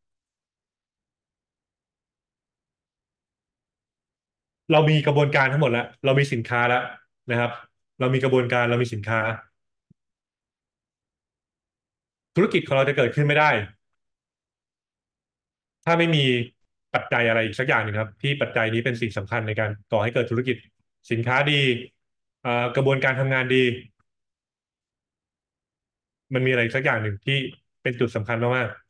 เรามีกระบวนการทั้งหมดแล้วเรามีสินค้าแล้วนะครับเรามีกระบวนการเรามีสินค้าธุรกิจของเราจะเกิดขึ้นไม่ได้ถ้าไม่มีปัจจัยอะไรอีกสักอย่างหนึ่งครับที่ปัจจัยนี้เป็นสิ่งสำคัญในการก่อให้เกิดธุรกิจสินค้าดีกระบวนการทำงานดีมันมีอะไรอีกสักอย่างหนึ่งที่เป็นจุดสำคัญมาก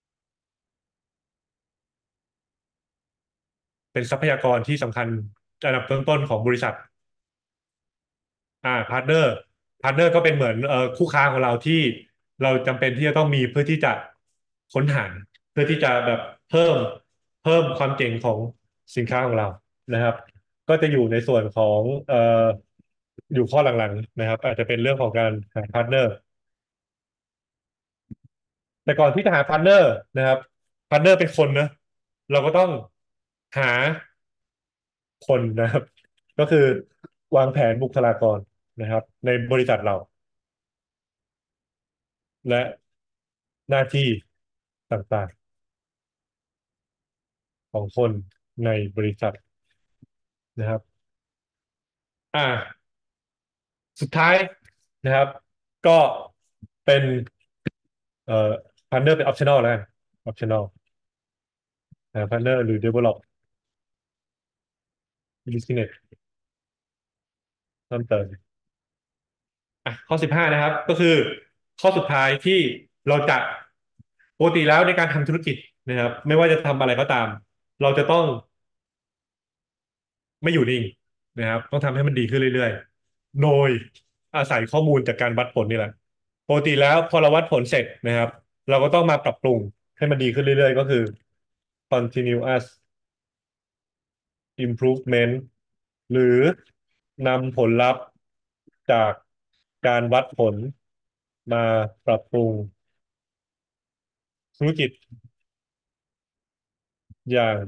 ๆเป็นทรัพยากรที่สำคัญอันดับต้นๆของบริษัท พาร์ทเนอร์ก็เป็นเหมือนคู่ค้าของเราที่เราจำเป็นที่จะต้องมีเพื่อที่จะค้นหาเพื่อที่จะแบบเพิ่มความเจ๋งของสินค้าของเรานะครับก็จะอยู่ในส่วนของอยู่ข้อหลังๆนะครับอาจจะเป็นเรื่องของการหาพาร์ทเนอร์แต่ก่อนที่จะหาพาร์ทเนอร์นะครับพาร์ทเนอร์เป็นคนนะเราก็ต้องหาคนนะครับก็คือวางแผนบุคลากรนะครับในบริษัทเรา และหน้าที่ต่างๆของคนในบริษัทนะครับอ่าสุดท้ายนะครับก็เป็นเอ่อพาร์ทเนอร์เป็น optional แล้วกัน optionalพาร์ทเนอร์หรือ develop business เพิ่มเติมข้อ15นะครับก็คือข้อสุดท้ายที่เราจะปกติแล้วในการทำธุรกิจนะครับไม่ว่าจะทำอะไรก็ตามเราจะต้อง ไม่อยู่นิ่งนะครับต้องทำให้มันดีขึ้นเรื่อยๆโดยอาศัยข้อมูลจากการวัดผลนี่แหละปกติแล้วพอเราวัดผลเสร็จนะครับเราก็ต้องมาปรับปรุงให้มันดีขึ้นเรื่อยๆก็คือ continuous improvement หรือนำผลลัพธ์จากการวัดผลมาปรับปรุงธุรกิจอย่าง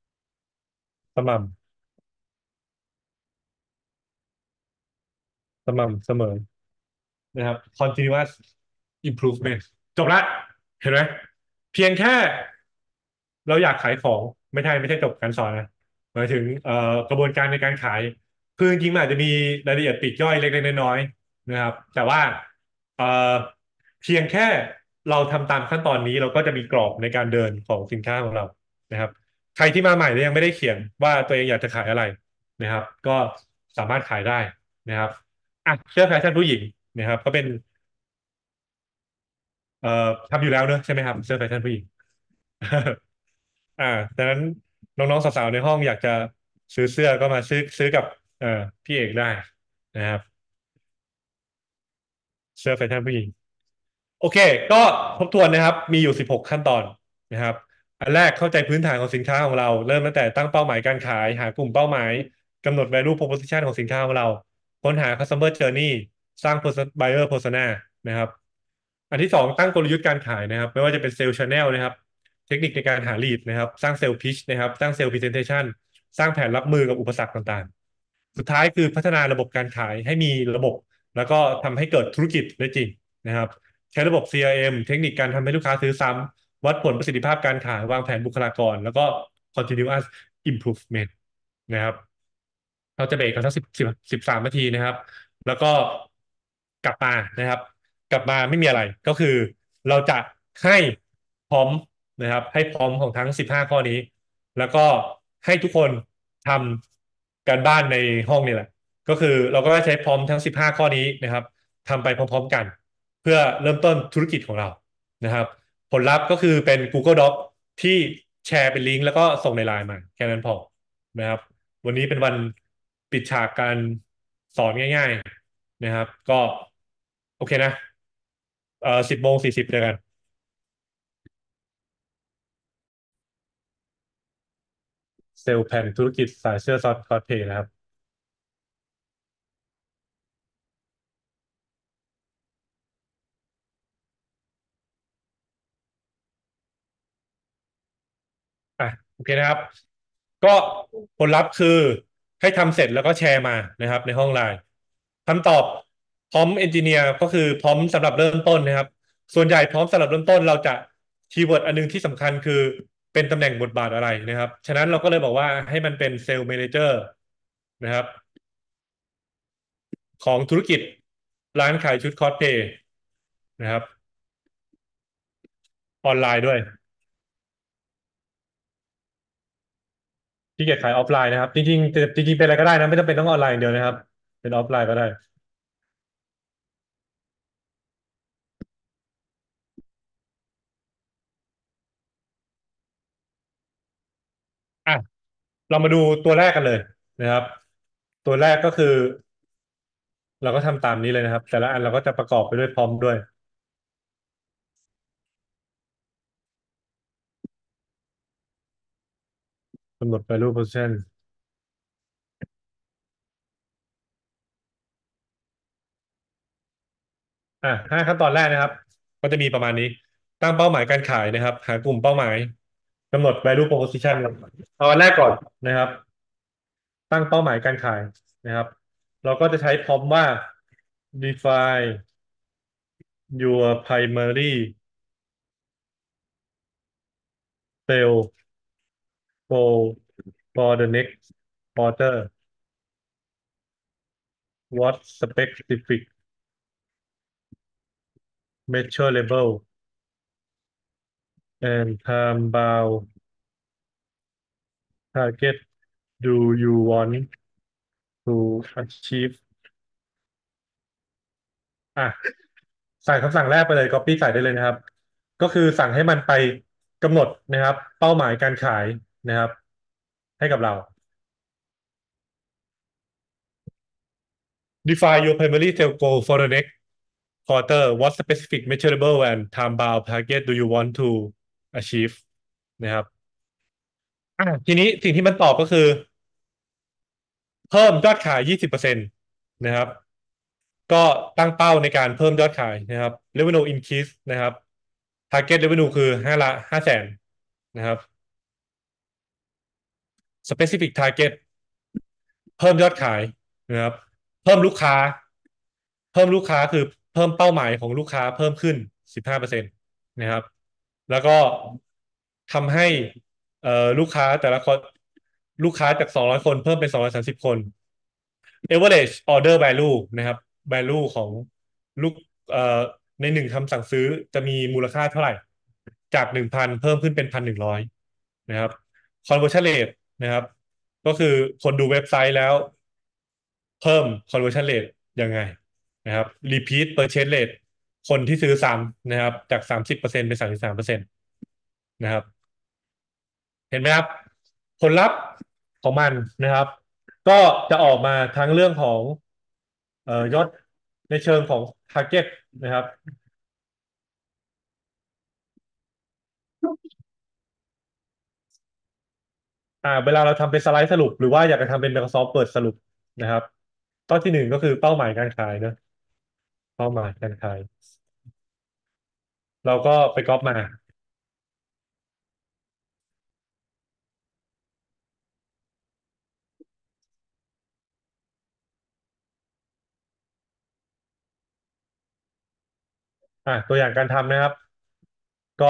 สม่ำเสมอ นะครับ continuous improvement จบละเห็นไหมเพียงแค่เราอยากขายของไม่ใช่จบการสอนนะหมายถึงกระบวนการในการขายคือจริงๆมันอาจจะมีรายละเอียดปลีกย่อยเล็กๆน้อยๆนะครับแต่ว่าเอ่อเพียงแค่เราทำตามขั้นตอนนี้เราก็จะมีกรอบในการเดินของสินค้าของเรานะครับใครที่มาใหม่แล้วยังไม่ได้เขียนว่าตัวเองอยากจะขายอะไรนะครับก็สามารถขายได้นะครับเสื้อแฟชั่นผู้หญิงนะครับก็เป็น เอ่อทำอยู่แล้วเนอะใช่ไหมครับเสื้อแฟชั่นผู้หญิงอ่าดังนั้นน้องๆสาวๆในห้องอยากจะซื้อเสื้อก็มาซื้อกับเอ่อพี่เอกได้นะครับเสื้อแฟชั่นผู้หญิง โอเคก็ทบทวนนะครับมีอยู่16ขั้นตอนนะครับอันแรกเข้าใจพื้นฐานของสินค้าของเราเริ่มตั้งแต่ตั้งเป้าหมายการขายหากลุ่มเป้าหมายกำหนด value proposition ของสินค้าของเราค้นหา customer journey สร้าง buyer persona นะครับอันที่สองตั้งกลยุทธ์การขายนะครับไม่ว่าจะเป็น sales channel นะครับเทคนิคในการหา lead นะครับสร้าง sales pitch นะครับสร้าง sales presentation สร้างแผนรับมือกับอุปสรรคต่างๆสุดท้ายคือพัฒนาระบบการขายให้มีระบบแล้วก็ทำให้เกิดธุรกิจได้จริงนะครับ ใช้ระบบ CRM เทคนิคการทำให้ลูกค้าซื้อซ้ำวัดผลประสิทธิภาพการขายวางแผนบุคลากรแล้วก็ continuous improvement นะครับเราจะเบรกกันสัก13นาทีนะครับแล้วก็กลับมานะครับกลับมาไม่มีอะไรก็คือเราจะให้พร้อมนะครับให้พร้อมของทั้ง15ข้อนี้แล้วก็ให้ทุกคนทำการบ้านในห้องนี่แหละก็คือเราก็ใช้พร้อมทั้ง15ข้อนี้นะครับทำไปพร้อมๆกันเพื่อเริ่มต้นธุรกิจของเรานะครับผลลัพธ์ก็คือเป็น Google Doc ที่แชร์เป็นลิงก์แล้วก็ส่งในไลน์มาแค่นั้นพอนะครับวันนี้เป็นวันปิดฉากการสอนง่ายๆนะครับก็โอเคนะ10:40เจอกันเซลล์แผ่นธุรกิจสายเสื้อซอฟต์คอสเพย์นะครับอ่ะโอเคนะครับก็ผลลัพธ์คือให้ทำเสร็จแล้วก็แชร์มานะครับในห้องไลน์คำตอบพร้อมเอนจิเนียร์ก็คือพร้อมสำหรับเริ่มต้นนะครับส่วนใหญ่พร้อมสำหรับเริ่มต้นเราจะคีย์เวิร์ดอันนึงที่สำคัญคือเป็นตำแหน่งบทบาทอะไรนะครับฉะนั้นเราก็เลยบอกว่าให้มันเป็นเซลล์แมเนเจอร์นะครับของธุรกิจร้านขายชุดคอสเพลย์นะครับออนไลน์ด้วยที่เกียจขายออฟไลน์นะครับจริงๆเป็นอะไรก็ได้นะไม่จำเป็นต้องออนไลน์อย่างเดียวนะครับเป็นออฟไลน์ก็ได้อ่ะเรามาดูตัวแรกกันเลยนะครับตัวแรกก็คือเราก็ทำตามนี้เลยนะครับแต่ละอันเราก็จะประกอบไปด้วยพร้อมด้วยกำหนด value position 5 ขั้นตอนแรกนะครับก็จะมีประมาณนี้ตั้งเป้าหมายการขายนะครับหากลุ่มเป้าหมายกำหนด value proposition ครับเอาอันแรกก่อนนะครับตั้งเป้าหมายการขายนะครับเราก็จะใช้พร้อมว่า define your primary sale goal for the next quarter. What specific measurable and time-bound target do you want to achieve อ่ะใส่คำสั่งแรกไปเลย copy ใส่ได้เลยนะครับก็คือสั่งให้มันไปกำหนดนะครับเป้าหมายการขายนะครับให้กับเรา Define your primary sales goal for the next quarter. What specific measurable and time-bound target do you want to achieve นะครับทีนี้สิ่งที่มันตอบก็คือเพิ่มยอดขาย20%นะครับก็ตั้งเป้าในการเพิ่มยอดขายนะครับ revenue increase นะครับ target revenue คือ5 แสนนะครับ specific target เพิ่มยอดขายนะครับเพิ่มลูกค้าเพิ่มลูกค้าคือเพิ่มเป้าหมายของลูกค้าเพิ่มขึ้น15%นะครับแล้วก็ทำให้เอ่อลูกค้าแต่ละคนลูกค้าจาก200 คนเพิ่มเป็น230 คน average order value นะครับ value ของลูกเอ่อในหนึ่งคำสั่งซื้อจะมีมูลค่าเท่าไหร่จาก1,000เพิ่มขึ้นเป็น1,100นะครับ conversion rate นะครับก็คือคนดูเว็บไซต์แล้วเพิ่ม conversion rate ยังไงนะครับ repeat purchase rate คนที่ซื้อซ้ำนะครับจาก30%เป็น33%นะครับเห็นไหมครับผลลัพธ์ของมันนะครับก็จะออกมาทั้งเรื่องของยอดในเชิงของ target นะครับเวลาเราทำเป็นสไลด์สรุปหรือว่าอยากจะทำเป็น Microsoft Word สรุปนะครับข้อที่หนึ่งก็คือเป้าหมายการขายเนอะเป้าหมายการขายเราก็ไปก๊อปมาตัวอย่างการทำนะครับก็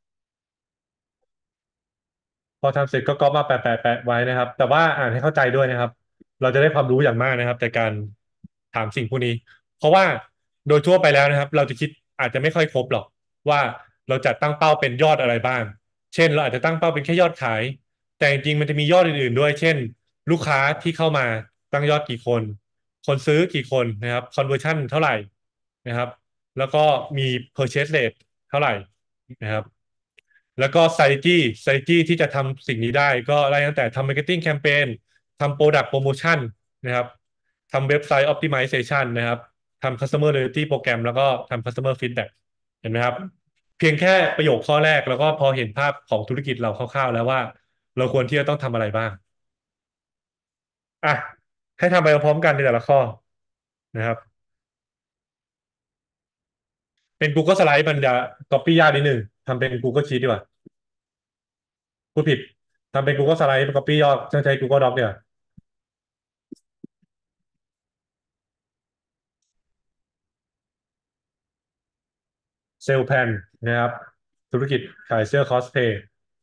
พอทำเสร็จก็ก๊อปมาแปะไว้นะครับแต่ว่าอ่านให้เข้าใจด้วยนะครับเราจะได้ความรู้อย่างมากนะครับแต่การถามสิ่งพวกนี้เพราะว่าโดยทั่วไปแล้วนะครับเราจะคิดอาจจะไม่ค่อยครบหรอกว่าเราจะตั้งเป้าเป็นยอดอะไรบ้างเช่นเราอาจจะตั้งเป้าเป็นแค่ยอดขายแต่จริงๆมันจะมียอดอื่นๆด้วยเช่นลูกค้าที่เข้ามาตั้งยอดกี่คนคนซื้อกี่คนนะครับ conversion เท่าไหร่นะครับแล้วก็มี purchase rate เท่าไหร่นะครับแล้วก็ strategy ที่จะทำสิ่งนี้ได้ก็ไล่ตั้งแต่ทำ marketing campaign ทำ product promotion นะครับทำเว็บไซต์ optimization นะครับทำ customer loyalty โปรแกรมแล้วก็ทำ customer feedback เห็นไหมครับเพียงแค่ประโยคข้อแรกแล้วก็พอเห็นภาพของธุรกิจเราคร่าวๆแล้วว่าเราควรที่จะต้องทำอะไรบ้างอ่ะให้ทำไปพร้อมๆกันในแต่ละข้อนะครับเป็น Google Slide มันจะ copy ยากนิดหนึ่งทำเป็น Google Sheet ดีกว่าพูดผิดทำเป็น Google Slide เป็น copy ยอดใช้ Google Doc เนี่ยเซล l แพนนะครับธุรกิจขายเสื้อคอสเพย์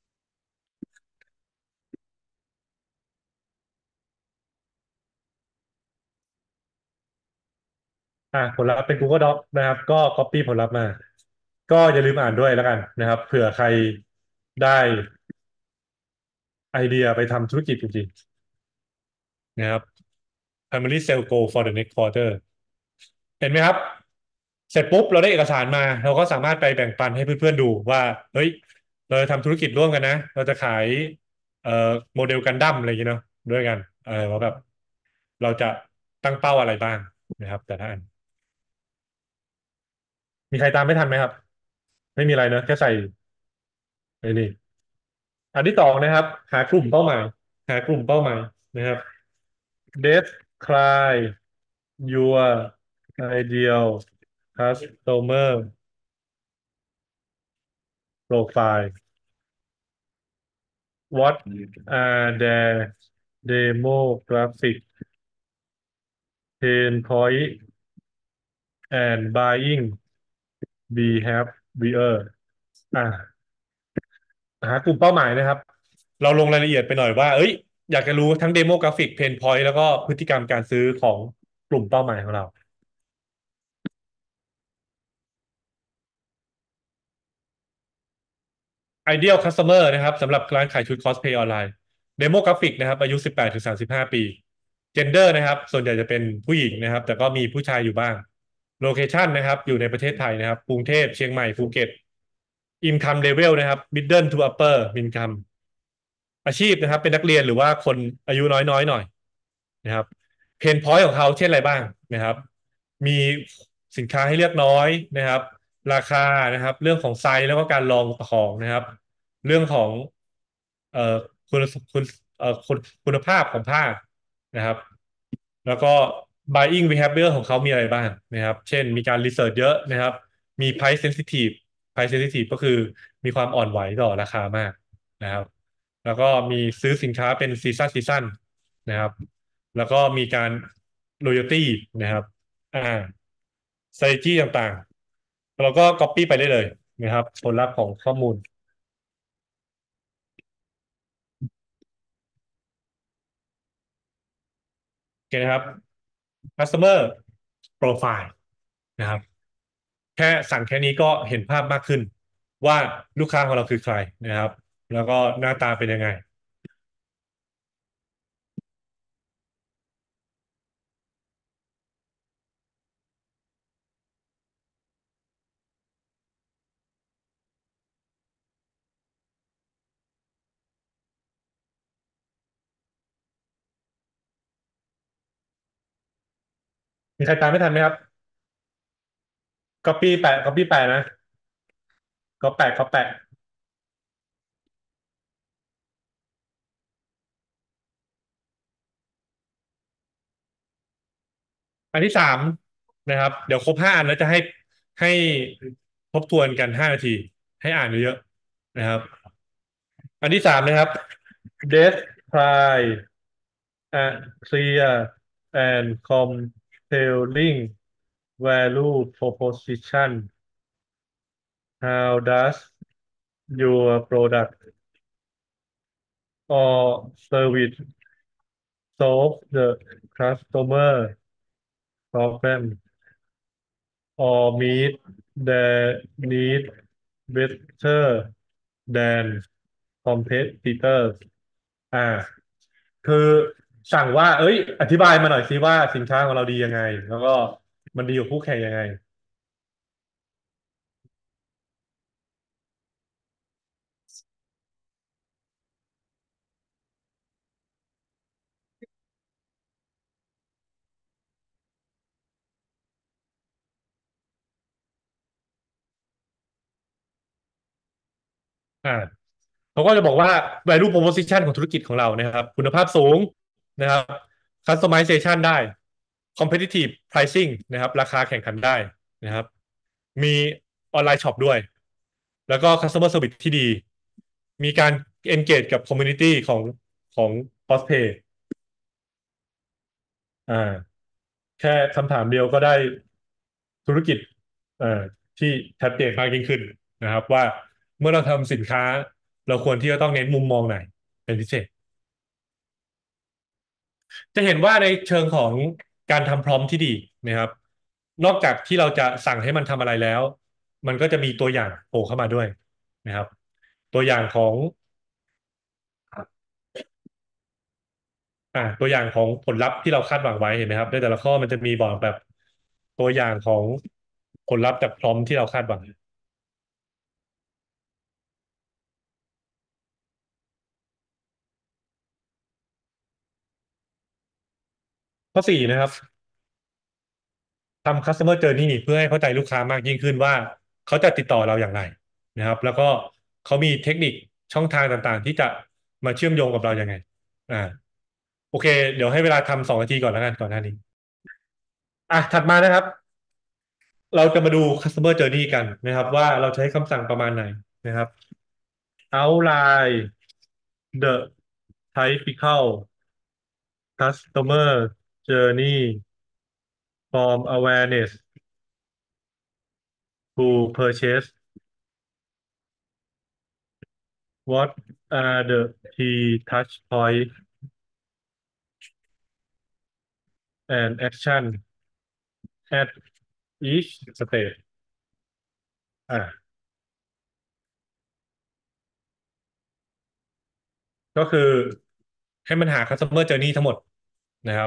ผลลัพธ์เป็น Google Doc นะครับก็ Copy ผลลัพธ์มาก็อย่าลืมอ่านด้วยแล้วกันนะครับเผื่อใครได้ไอเดียไปทำธุรกิจจริงๆนะครับ Primary Sale Goal for the next quarter เห็นไหมครับเสร็จปุ๊บเราได้เอกสารมาเราก็สามารถไปแบ่งปันให้เพื่อนๆดูว่าเฮ้ยเราจะทำธุรกิจร่วมกันนะเราจะขายเอ่อโมเดลกันดั้มอะไรอย่างเงี้ยเนาะด้วยกันว่าแบบเราจะตั้งเป้าอะไรบ้างนะครับแต่ละอันมีใครตามไม่ทันไหมครับไม่มีอะไรเนอะแค่ใส่ไอ้นี่ อันที่สองนะครับหากลุ่มเป้าหมายหากลุ่มเป้าหมายนะครับ describe your ideal customer profile what are their demographic pain point and buying behavior อ่าหากลุ่มเป้าหมายนะครับเราลงรายละเอียดไปหน่อยว่าเอ้ยอยากจะรู้ทั้ง demographic pain point แล้วก็พฤติกรรมการซื้อของกลุ่มเป้าหมายของเรา Ideal Customer นะครับสำหรับร้านขายชุดคอสเพย์ออนไลน์ Demographic นะครับอายุ18ถึง35ปี Gender นะครับส่วนใหญ่จะเป็นผู้หญิงนะครับแต่ก็มีผู้ชายอยู่บ้าง Location นะครับอยู่ในประเทศไทยนะครับกรุงเทพเชียงใหม่ภูเก็ต Income Level นะครับ Middle to Upper Income อาชีพนะครับเป็นนักเรียนหรือว่าคนอายุน้อยหน่อยนะครับเพนพอยต์ของเขาเช่นอะไรบ้างนะครับมีสินค้าให้เลือกน้อยนะครับราคานะครับเรื่องของไซส์แล้วก็การลองของนะครับเรื่องของเอ่อคุณคุณคุณภาพของผ้านะครับแล้วก็ buying behavior ของเขามีอะไรบ้างนะครับเช่นมีการรีเสิร์ชเยอะนะครับมี price sensitive ก็คือมีความอ่อนไหวต่อราคามากนะครับ แล้วก็มีซื้อสินค้าเป็นซีซั่นนะครับแล้วก็มีการ loyalty นะครับอ่า strategy ต่างๆเราก็ copy ไปได้เลยนะครับผลลัพธ์ของข้อมูลโอเคนะครับ customer profile นะครับแค่สั่งแค่นี้ก็เห็นภาพมากขึ้นว่าลูกค้าของเราคือใครนะครับแล้วก็หน้าตาเป็นยังไงมีใครตามไม่ทันไหมครับ copy แปะนะก็แปะ อันที่สามนะครับเดี๋ยวครบ5 อันแล้วจะให้ทบทวนกัน5 นาทีให้อ่านเยอะๆนะครับอันที่สามนะครับ describe a clear and compelling value proposition how does your product or service solve the customer problem or meet their need better than competitors อ่าคือสั่งว่าเอ้ยอธิบายมาหน่อยสิว่าสินค้าของเราดียังไงแล้วก็มันดีกว่าคู่แข่งยังไงอ่า เขาก็จะบอกว่า value proposition ของธุรกิจของเรานะครับคุณภาพสูงนะครับ customization ได้ competitive pricing นะครับราคาแข่งขันได้นะครับมีออนไลน์ช็อปด้วยแล้วก็ customer service ที่ดีมีการ engage กับ community ของ Postpay อ่าแค่คำถามเดียวก็ได้ธุรกิจเอ่อที่ชัดเจนมากยิ่งขึ้นนะครับว่าเมื่อเราทำสินค้าเราควรที่จะต้องเน้นมุมมองไหนเป็นพิเศษ จะเห็นว่าในเชิงของการทำพร้อมที่ดีนะครับนอกจากที่เราจะสั่งให้มันทำอะไรแล้วมันก็จะมีตัวอย่างโผล่เข้ามาด้วยนะครับตัวอย่างของตัวอย่างของผลลัพธ์ที่เราคาดหวังไว้เห็นไหมครับในแต่ละข้อมันจะมีบอกแบบตัวอย่างของผลลัพธ์จากพร้อมที่เราคาดหวังข้อสี่นะครับ ทำ customer journey เพื่อให้เข้าใจลูกค้ามากยิ่งขึ้นว่าเขาจะติดต่อเราอย่างไรนะครับแล้วก็เขามีเทคนิคช่องทางต่างๆที่จะมาเชื่อมโยงกับเรายังไงอ่าโอเคเดี๋ยวให้เวลาทำ2 นาทีก่อนแล้วกันก่อนหน้านี้ถัดมานะครับเราจะมาดู customer journey กันนะครับว่าเราใช้คำสั่งประมาณไหนนะครับ outline the typical customer journey from awareness to purchase. What are the key touch points and action at each stage อ่าก็คือให้มันหา customer journey ทั้งหมดนะครับ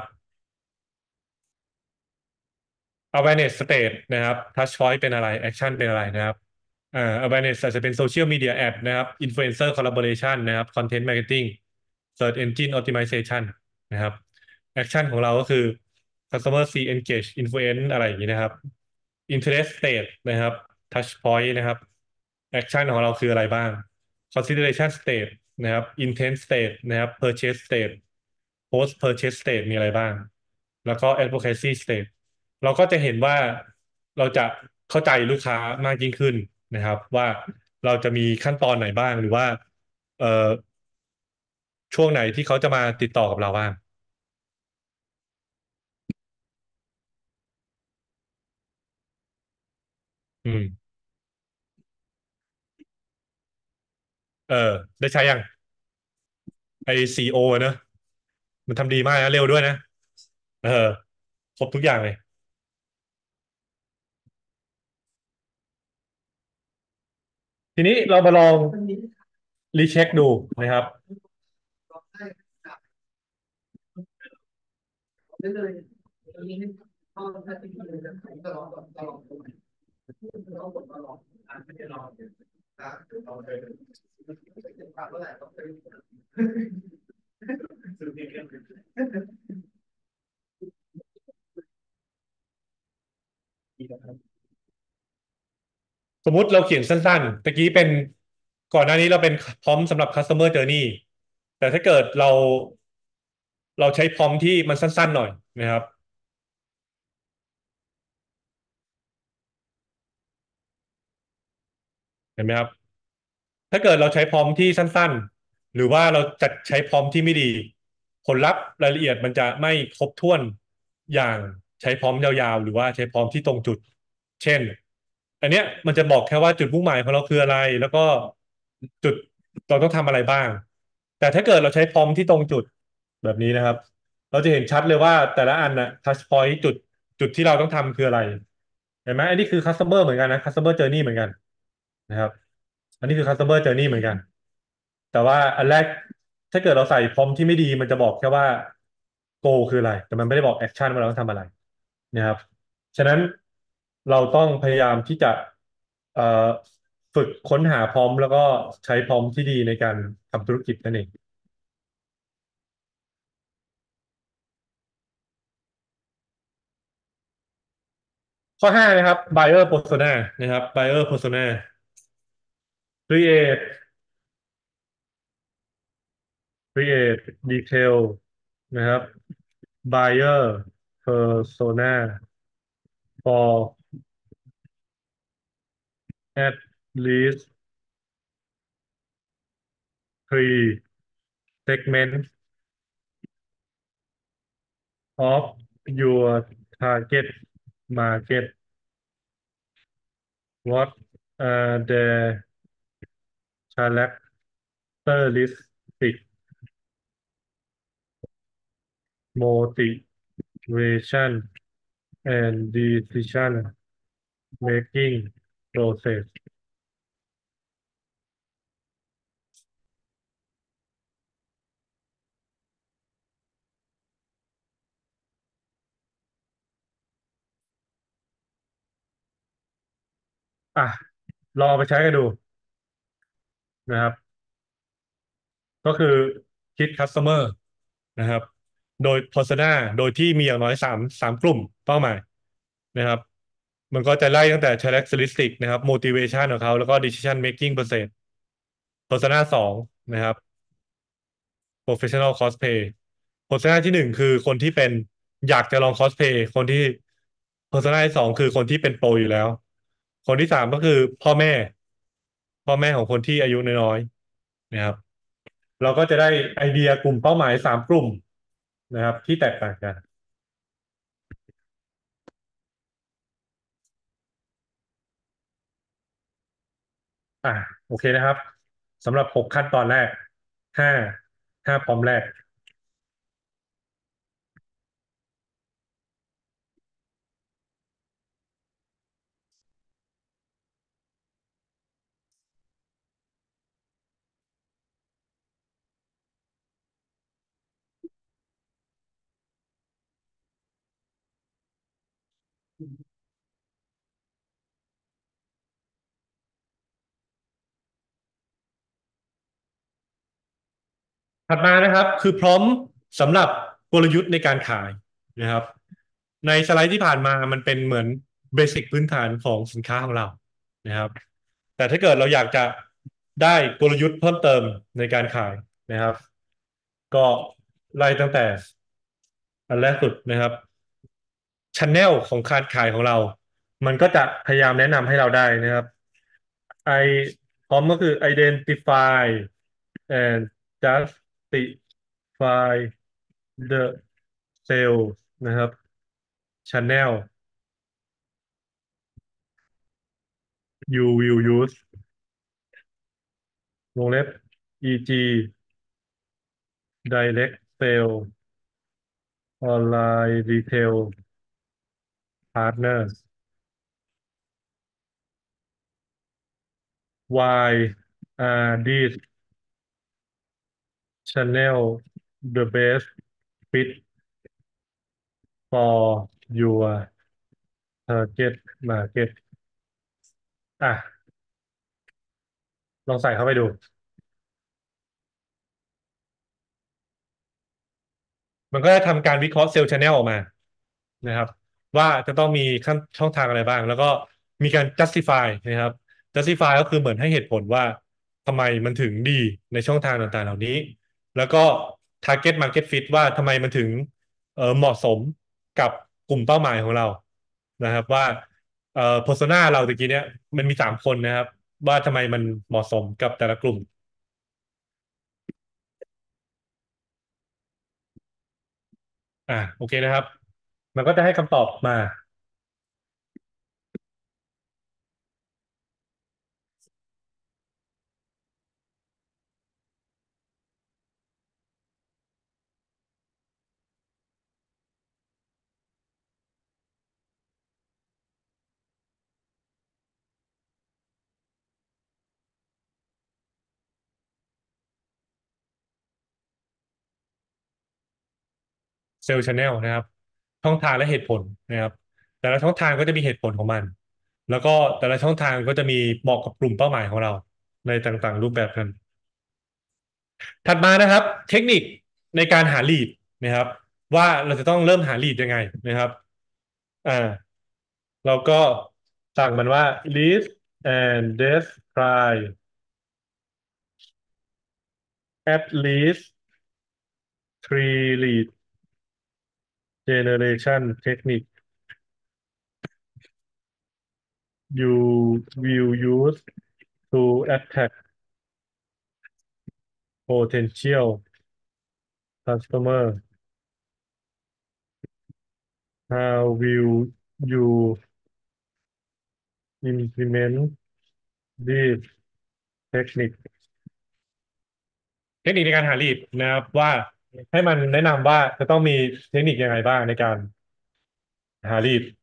awareness state นะครับ touch point เป็นอะไร action เป็นอะไรนะครับawareness อาจจะเป็น social media ad นะครับ influencer collaboration นะครับ content marketing search engine optimization นะครับ action ของเราก็คือ customer see engage influence อะไรอย่างนี้นะครับ interest state นะครับ touch point นะครับ action ของเราคืออะไรบ้าง consideration state นะครับ intent state นะครับ purchase state post purchase state มีอะไรบ้างแล้วก็ advocacy state เราก็จะเห็นว่าเราจะเข้าใจลูกค้ามากยิ่งขึ้นนะครับว่าเราจะมีขั้นตอนไหนบ้างหรือว่าเอ่อช่วงไหนที่เขาจะมาติดต่อกับเราบ้างอืมเออได้ใช้ยังไอซีโอเนอะมันทำดีมากนะเร็วด้วยนะเออครบทุกอย่างเลยทีนี้เรามาลองรีเช็คดูนะครับสมมุติเราเขียนสั้นๆตะกี้เป็นก่อนหน้านี้เราเป็นพร้อมสำหรับ customer journey แต่ถ้าเกิดเราใช้พร้อมที่มันสั้นๆหน่อยนะครับเห็นไหมครับ ถ้าเกิดเราใช้พรอมที่สั้นๆหรือว่าเราจัดใช้พรอมที่ไม่ดีผลลัพธ์รายละเอียดมันจะไม่ครบถ้วนอย่างใช้พรอมยาวๆหรือว่าใช้พรอมที่ตรงจุดเช่นอันเนี้ยมันจะบอกแค่ว่าจุดมุ่งหมายของเราคืออะไรแล้วก็จุดเราต้องทำอะไรบ้างแต่ถ้าเกิดเราใช้พรอมที่ตรงจุดแบบนี้นะครับเราจะเห็นชัดเลยว่าแต่ละอันนะทัชพอยต์จุดที่เราต้องทำคืออะไรเห็นไหมอันนี้คือ customer เหมือนกันนะ customer journey เหมือนกันนะครับอันนี้คือ customer journey เหมือนกันแต่ว่าอันแรกถ้าเกิดเราใส่พรอมที่ไม่ดีมันจะบอกแค่ว่า goal คืออะไรแต่มันไม่ได้บอก action ว่าเราต้องทำอะไรนะครับฉะนั้นเราต้องพยายามที่จะเอ่อฝึกค้นหาพรอมแล้วก็ใช้พรอมที่ดีในการทำธุรกิจนั่นเองข้อห้านะครับ buyer persona นะครับ buyer persona create create detail นะครับ buyer persona for at least three segments of your target market. What are their characteristics, motivation, and decision making process? อ่ะลองเอาไปใช้กันดูนะครับก็คือคิด customer นะครับโดย persona โดยที่มีอย่างน้อยสามกลุ่มเป้าหมายนะครับมันก็จะไล่ตั้งแต่ characteristic นะครับ motivation ของเขาแล้วก็ decision making process persona 2นะครับ professional cosplay persona ที่หนึ่งคือคนที่เป็นอยากจะลอง cosplay คนที่ persona ที่สองคือคนที่เป็นโปรอยู่แล้วคนที่สามก็คือพ่อแม่ของคนที่อายุน้อยๆนะครับเราก็จะได้ไอเดียกลุ่มเป้าหมายสามกลุ่มนะครับที่แตกต่างกันอ่ะโอเคนะครับสำหรับ6 ขั้นตอนแรกห้าห้าพร้อมแรก ถัดมานะครับคือพร้อมสำหรับกลยุทธ์ในการขายนะครับในสไลด์ที่ผ่านมามันเป็นเหมือนเบสิกพื้นฐานของสินค้าของเรานะครับแต่ถ้าเกิดเราอยากจะได้กลยุทธ์เพิ่มเติมในการขายนะครับก็ไล่ตั้งแต่อันแรกสุดนะครับชันแนลของการขายของเรามันก็จะพยายามแนะนำให้เราได้นะครับไอพร้อมก็คือ identify and justify the sales นะครับ channel you will use วงเล็บ e.g. direct sale online retail partners why are these channel the best fit for your target market อ่ะลองใส่เข้าไปดู มันก็จะทำการวิเคราะห์เซลล์ช n แนลออกมานะครับว่าจะต้องมีขั้นช่องทางอะไรบ้างแล้วก็มีการ justify นะครับ justify ก็คือเหมือนให้เหตุผลว่าทำไมมันถึงดีในช่องทางต่างๆเหล่านี้แล้วก็ target market fit ว่าทำไมมันถึงเหมาะสมกับกลุ่มเป้าหมายของเรานะครับว่าpersona เราตะกี้เนี้ยมันมี3 คนนะครับว่าทำไมมันเหมาะสมกับแต่ละกลุ่มโอเคนะครับมันก็จะให้คำตอบมาเซลล์ชาแนลนะครับช่องทางและเหตุผลนะครับแต่ละช่องทางก็จะมีเหตุผลของมันแล้วก็แต่ละช่องทางก็จะมีเหมาะกับกลุ่มเป้าหมายของเราในต่างๆรูปแบบกันถัดมานะครับเทคนิคในการหาลีดนะครับว่าเราจะต้องเริ่มหาลีดยังไงนะครับอ่าเราก็สั่งมันว่า list and describe at least three lead generation technique you will use to attack potential customer. How will you implement this technique? เทคนิคในการหาลีดนะครับว่าให้มันแนะนำว่าจะต้องมีเทคนิคยังไงบ้างในการหาลีด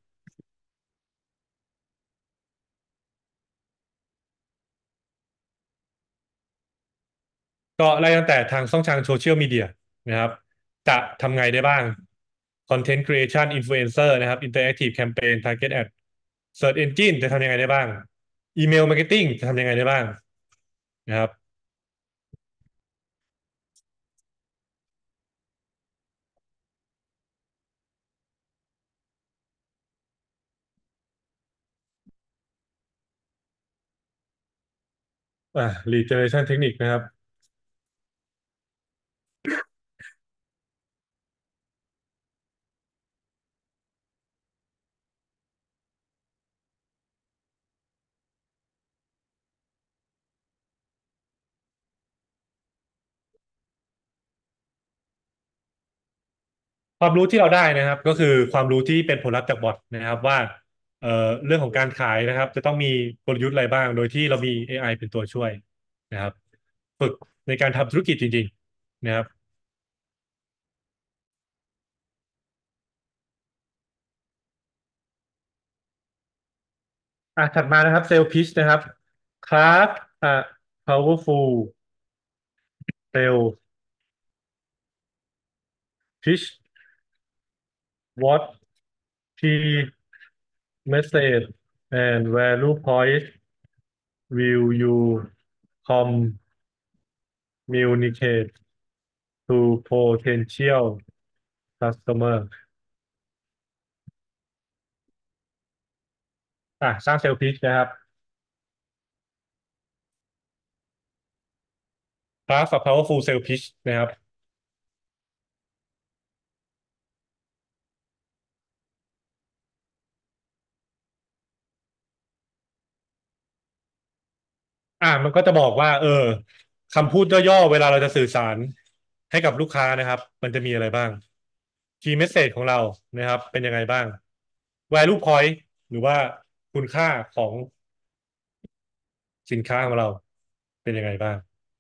ก็ไล่ตั้งแต่ทางช่องทางโซเชียลมีเดียนะครับจะทำไงได้บ้าง Content Creation Influencer นะครับ Interactive Campaign Target Ad Search Engine จะทำยังไงได้บ้าง Email Marketing จะทำยังไงได้บ้างนะครับLead Generation Technique นะครับ ความรู้ที่เราได้นะครับก็คือความรู้ที่เป็นผลลัพธ์จากบอทนะครับว่าเอ่อเรื่องของการขายนะครับจะต้องมีกลยุทธ์อะไรบ้างโดยที่เรามี AI เป็นตัวช่วยนะครับฝึกในการทำธุรกิจจริงๆนะครับถัดมานะครับเซลล์พิชนะครับ craft a powerful sales pitch what key message and value point will you communicate to potential customer สร้างเซลล์พิชนะครับ Craft a powerful sales pitch นะครับมันก็จะบอกว่าคำพูดย่อๆเวลาเราจะสื่อสารให้กับลูกค้านะครับมันจะมีอะไรบ้าง Key message ของเรานะครับเป็นยังไงบ้าง Value point หรือว่าคุณค่าของสินค้าของเราเป็นยังไงบ้าง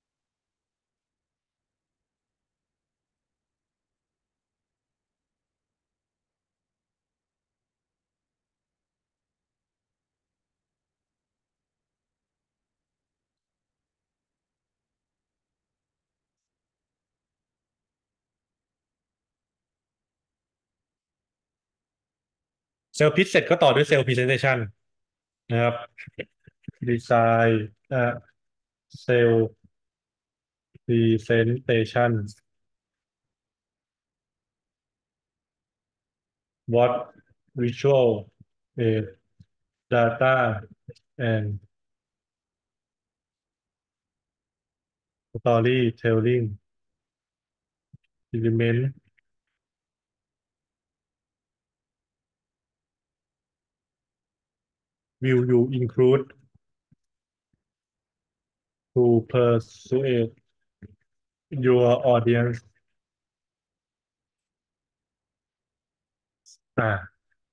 Sales pitch เสร็จก็ต่อด้วย Sales presentation นะครับ Design Sales presentation what visual data and storytelling element will you include to persuade your audience อ่า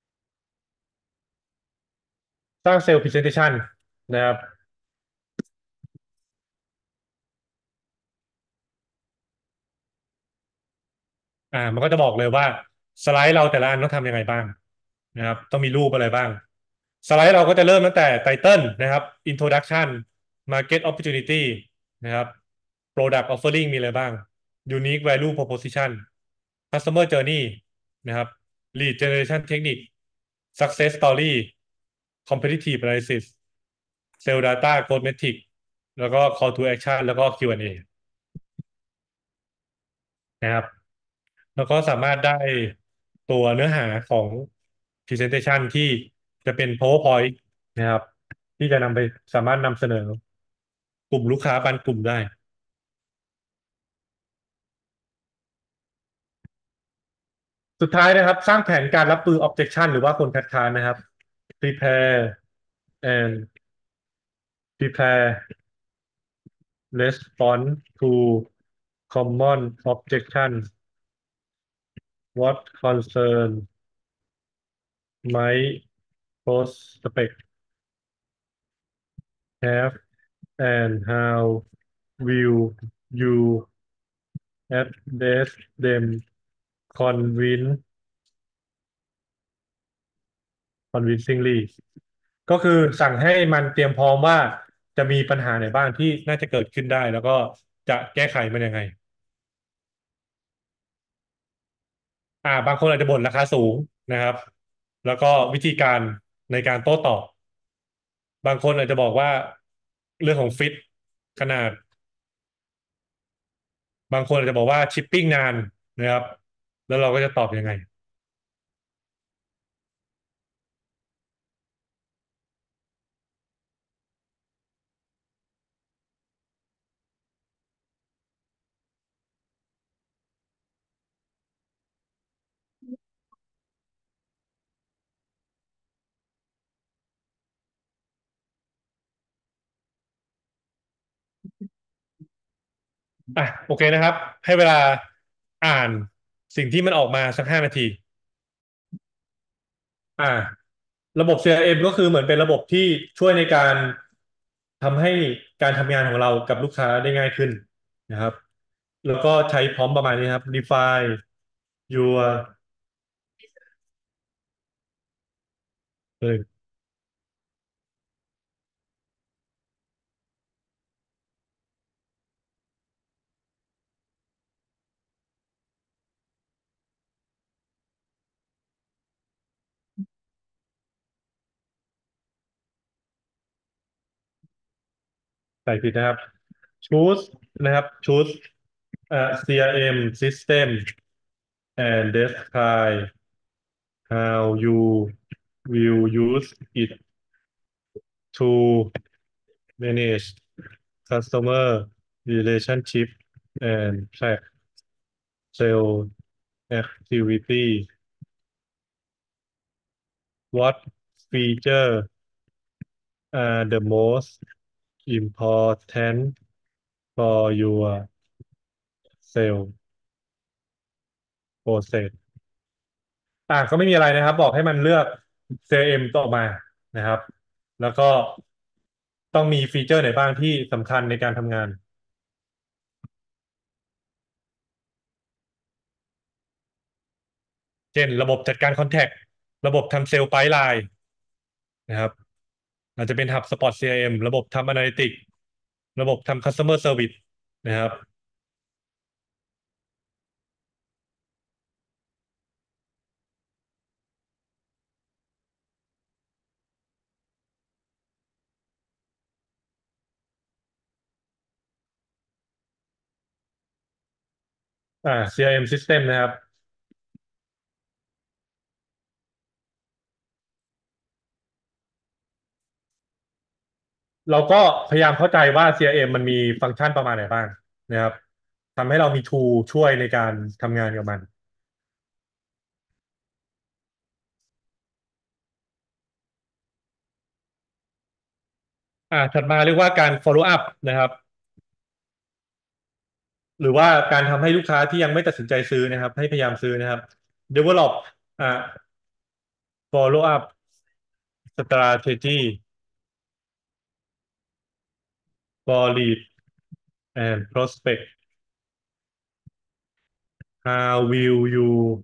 สร้างเซลล์ presentation นะครับมันก็จะบอกเลยว่าสไลด์เราแต่ละอันต้องทำยังไงบ้างนะครับต้องมีรูปอะไรบ้างสไลด์เราก็จะเริ่มตั้งแต่ไตเติลนะครับ introduction market opportunity นะครับ product offering มีอะไรบ้าง unique value proposition customer journey นะครับ lead generation technique success story competitive analysis sales data growth metric แล้วก็ call to action แล้วก็ Q&A นะครับแล้วก็สามารถได้ตัวเนื้อหาของ presentation ที่จะเป็น PowerPoint นะครับที่จะนำไปสามารถนำเสนอกลุ่มลูกค้าบางกลุ่มได้ สุดท้ายนะครับสร้างแผนการรับมือ objection หรือว่าคนคัดค้านนะครับ prepare and prepare response to common objection what concern might prospect have and how will you address them convince convincingly ก็คือสั่งให้มันเตรียมพร้อมว่าจะมีปัญหาไหนบ้างที่น่าจะเกิดขึ้นได้แล้วก็จะแก้ไขมันยังไงบางคนอาจจะบ่นราคาสูงนะครับแล้วก็วิธีการในการโต้ตอบบางคนอาจจะบอกว่าเรื่องของฟิตขนาดบางคนอาจจะบอกว่าชิปปิ้งนานนะครับแล้วเราก็จะตอบยังไงโอเคนะครับให้เวลาอ่านสิ่งที่มันออกมาสัก5 นาทีอ่า ระบบ CRM ก็คือเหมือนเป็นระบบที่ช่วยในการทำให้การทำงานของเรากับลูกค้าได้ง่ายขึ้นนะครับแล้วก็ใช้พร้อมประมาณนี้ครับ define your ใส่ผิดนะครับ choose นะครับ choose CRM system and describe how you will use it to manage customer relationship and track sales activity. What feature are the most important for your sales process ก็ไม่มีอะไรนะครับบอกให้มันเลือก CRM ต่อมานะครับแล้วก็ต้องมีฟีเจอร์ไหนบ้างที่สำคัญในการทำงานเช่นระบบจัดการคอนแทคระบบทำเซลล์ไพป์ไลน์นะครับอาจจะเป็น HubSpot CRM ระบบทำ Analytics ระบบทำ Customer Service นะครับCRM System นะครับ เราก็พยายามเข้าใจว่า CRM มันมีฟังก์ชันประมาณไหนบ้างนะครับทำให้เรามี tool ช่วยในการทำงานกับมันถัดมาเรียกว่าการ follow up นะครับหรือว่าการทำให้ลูกค้าที่ยังไม่ตัดสินใจซื้อนะครับให้พยายามซื้อนะครับ develop อ่า follow up strategy for lead and prospect how will you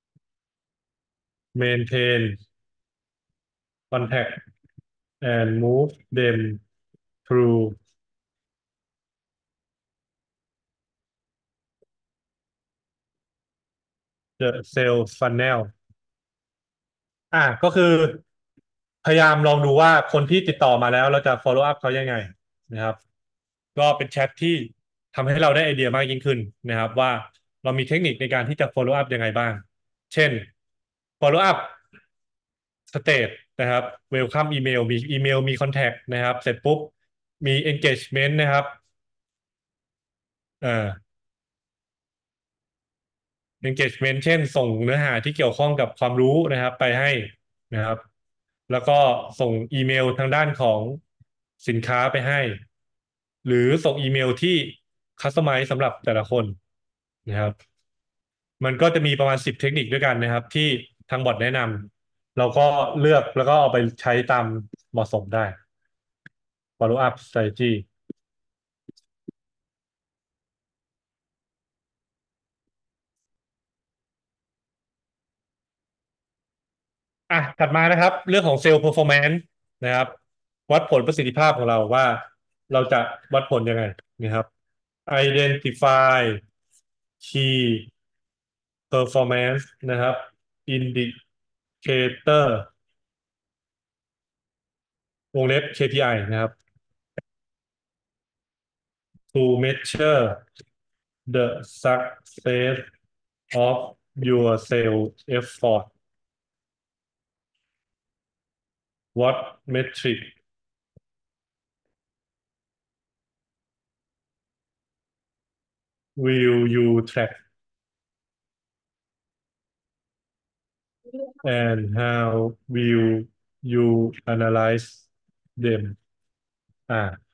maintain contact and move them through the sales funnel ก็คือพยายามลองดูว่าคนที่ติดต่อมาแล้วเราจะ follow up เขายังไงนะครับก็เป็นแชทที่ทำให้เราได้ไอเดียมากยิ่งขึ้นนะครับว่าเรามีเทคนิคในการที่จะ follow up ยังไงบ้างเช่น follow up state นะครับ welcome email มีอีเมลมี contact นะครับเสร็จปุ๊บมี engagement นะครับเอ่อ engagement เช่นส่งเนื้อหาที่เกี่ยวข้องกับความรู้นะครับไปให้นะครับแล้วก็ส่งอีเมลทางด้านของสินค้าไปให้หรือส่งอีเมลที่คัสตอมไมซ์สำหรับแต่ละคนนะครับมันก็จะมีประมาณ10 เทคนิคด้วยกันนะครับที่ทางบอทแนะนำเราก็เลือกแล้วก็เอาไปใช้ตามเหมาะสมได้ follow up strategy ถัดมานะครับเรื่องของเซลล์ performance นะครับวัดผลประสิทธิภาพของเราว่าเราจะวัดผลยังไงนะครับ identify key performance นะครับ indicator วงเล็บ KPI นะครับ to measure the success of your sales effort. What metric will you track and how will you analyze them อ่า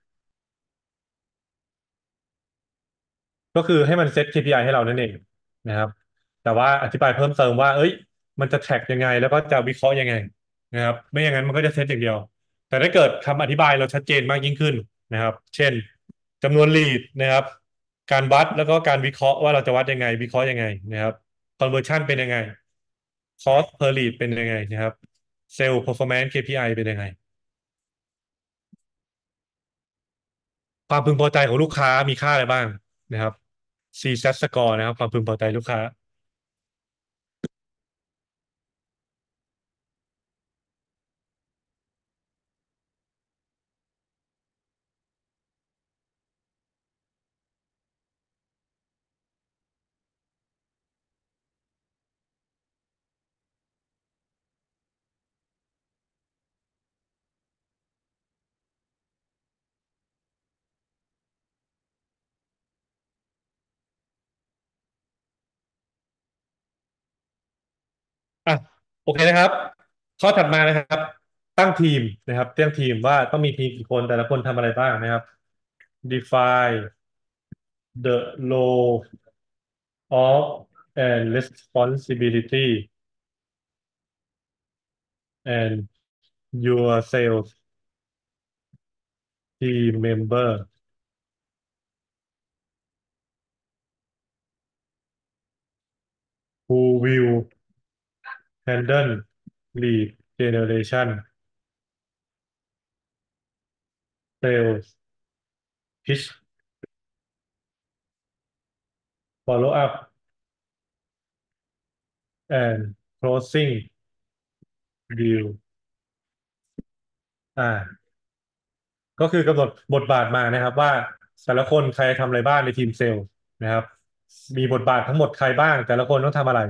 ก็คือให้มันเซต KPI ให้เรานั่นเองนะครับแต่ว่าอธิบายเพิ่มเติมว่าเอ้ยมันจะแทร็กยังไงแล้วก็จะวิเคราะห์ยังไงนะครับไม่อย่างนั้นมันก็จะเซตอย่างเดียวแต่ถ้าเกิดคำอธิบายเราชัดเจนมากยิ่งขึ้นนะครับเช่นจำนวนลีดนะครับการวัดแล้วก็การวิเคราะห์ว่าเราจะวัดยังไงวิเคราะห์ยังไงนะครับ conversion เป็นยังไง cost per lead เป็นยังไงนะครับ sale performance KPI เป็นยังไงความพึงพอใจของลูกค้ามีค่าอะไรบ้างนะครับ CSAT score นะครับความพึงพอใจลูกค้า อ่ะโอเคนะครับข้อถัดมานะครับตั้งทีมนะครับตั้งทีมว่าต้องมีทีมกี่คนแต่ละคนทำอะไรบ้างนะครับ define the role of and responsibility and your sales team member who will handle lead generation sales pitch follow up and closing deal อ่า ก็คือกำหนดบทบาทมานะครับว่าแต่ละคนใครทำอะไรบ้างในทีมเซลล์นะครับมีบทบาททั้งหมดใครบ้างแต่ละคนต้องทำอะไร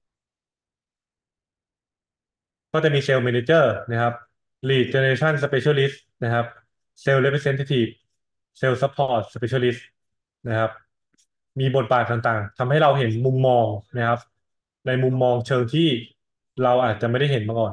ก็จะมีเซลล์แมเนเจอร์นะครับ lead generation specialist นะครับเซลล์ representative เซลล์ support specialist นะครับมีบทบาทต่างๆทำให้เราเห็นมุมมองนะครับในมุมมองเชิงที่เราอาจจะไม่ได้เห็นมาก่อน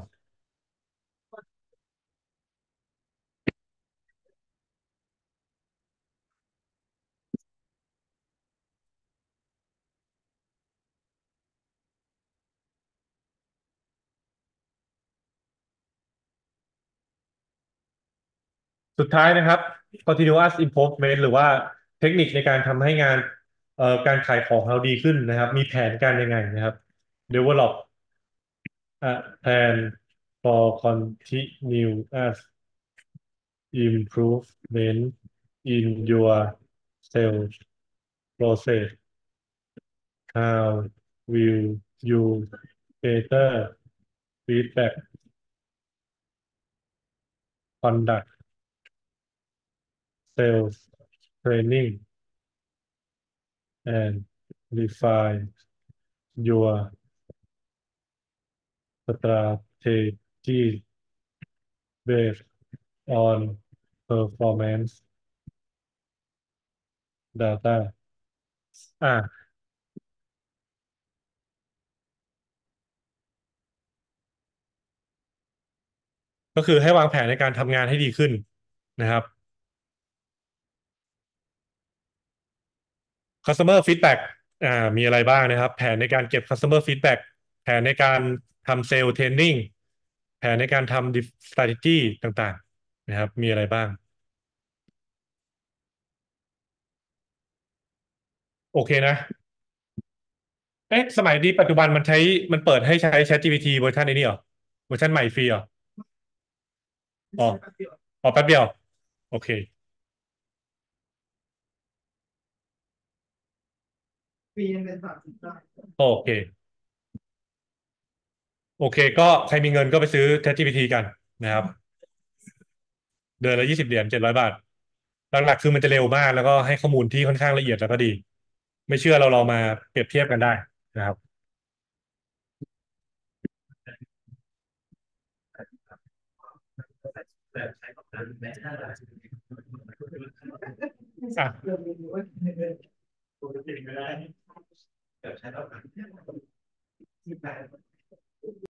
สุดท้ายนะครับ continuous improvement หรือว่าเทคนิคในการทำให้งานการขายของเราดีขึ้นนะครับมีแผนการยังไงนะครับ develop a plan for continuous improvement in your sales process how will you better feedback conduct sales training and refine your strategy based on performance data อ่าก็คือให้วางแผนในการทำงานให้ดีขึ้นนะครับ customer feedback อ่ามีอะไรบ้างนะครับแผนในการเก็บ customer feedback แผนในการทำ sales training แผนในการทำ strategy ต่างๆนะครับมีอะไรบ้างโอเคนะเอ๊ะสมัยนี้ปัจจุบันมันเปิดให้ใช้ ChatGPT เวอร์ชันนี้เหรอเวอร์ชันใหม่ฟรีเหรออ๋ออ๋อแป๊บเดียวโอเคโอเคโอเคก็ใครมีเงินก็ไปซื้อ ChatGPT กันนะครับเดือนละ20 เหรียญ700 บาทหลักๆคือมันจะเร็วมากแล้วก็ให้ข้อมูลที่ค่อนข้างละเอียดแล้วก็ดีไม่เชื่อเราลองมาเปรียบเทียบกันได้นะครับอ่ะ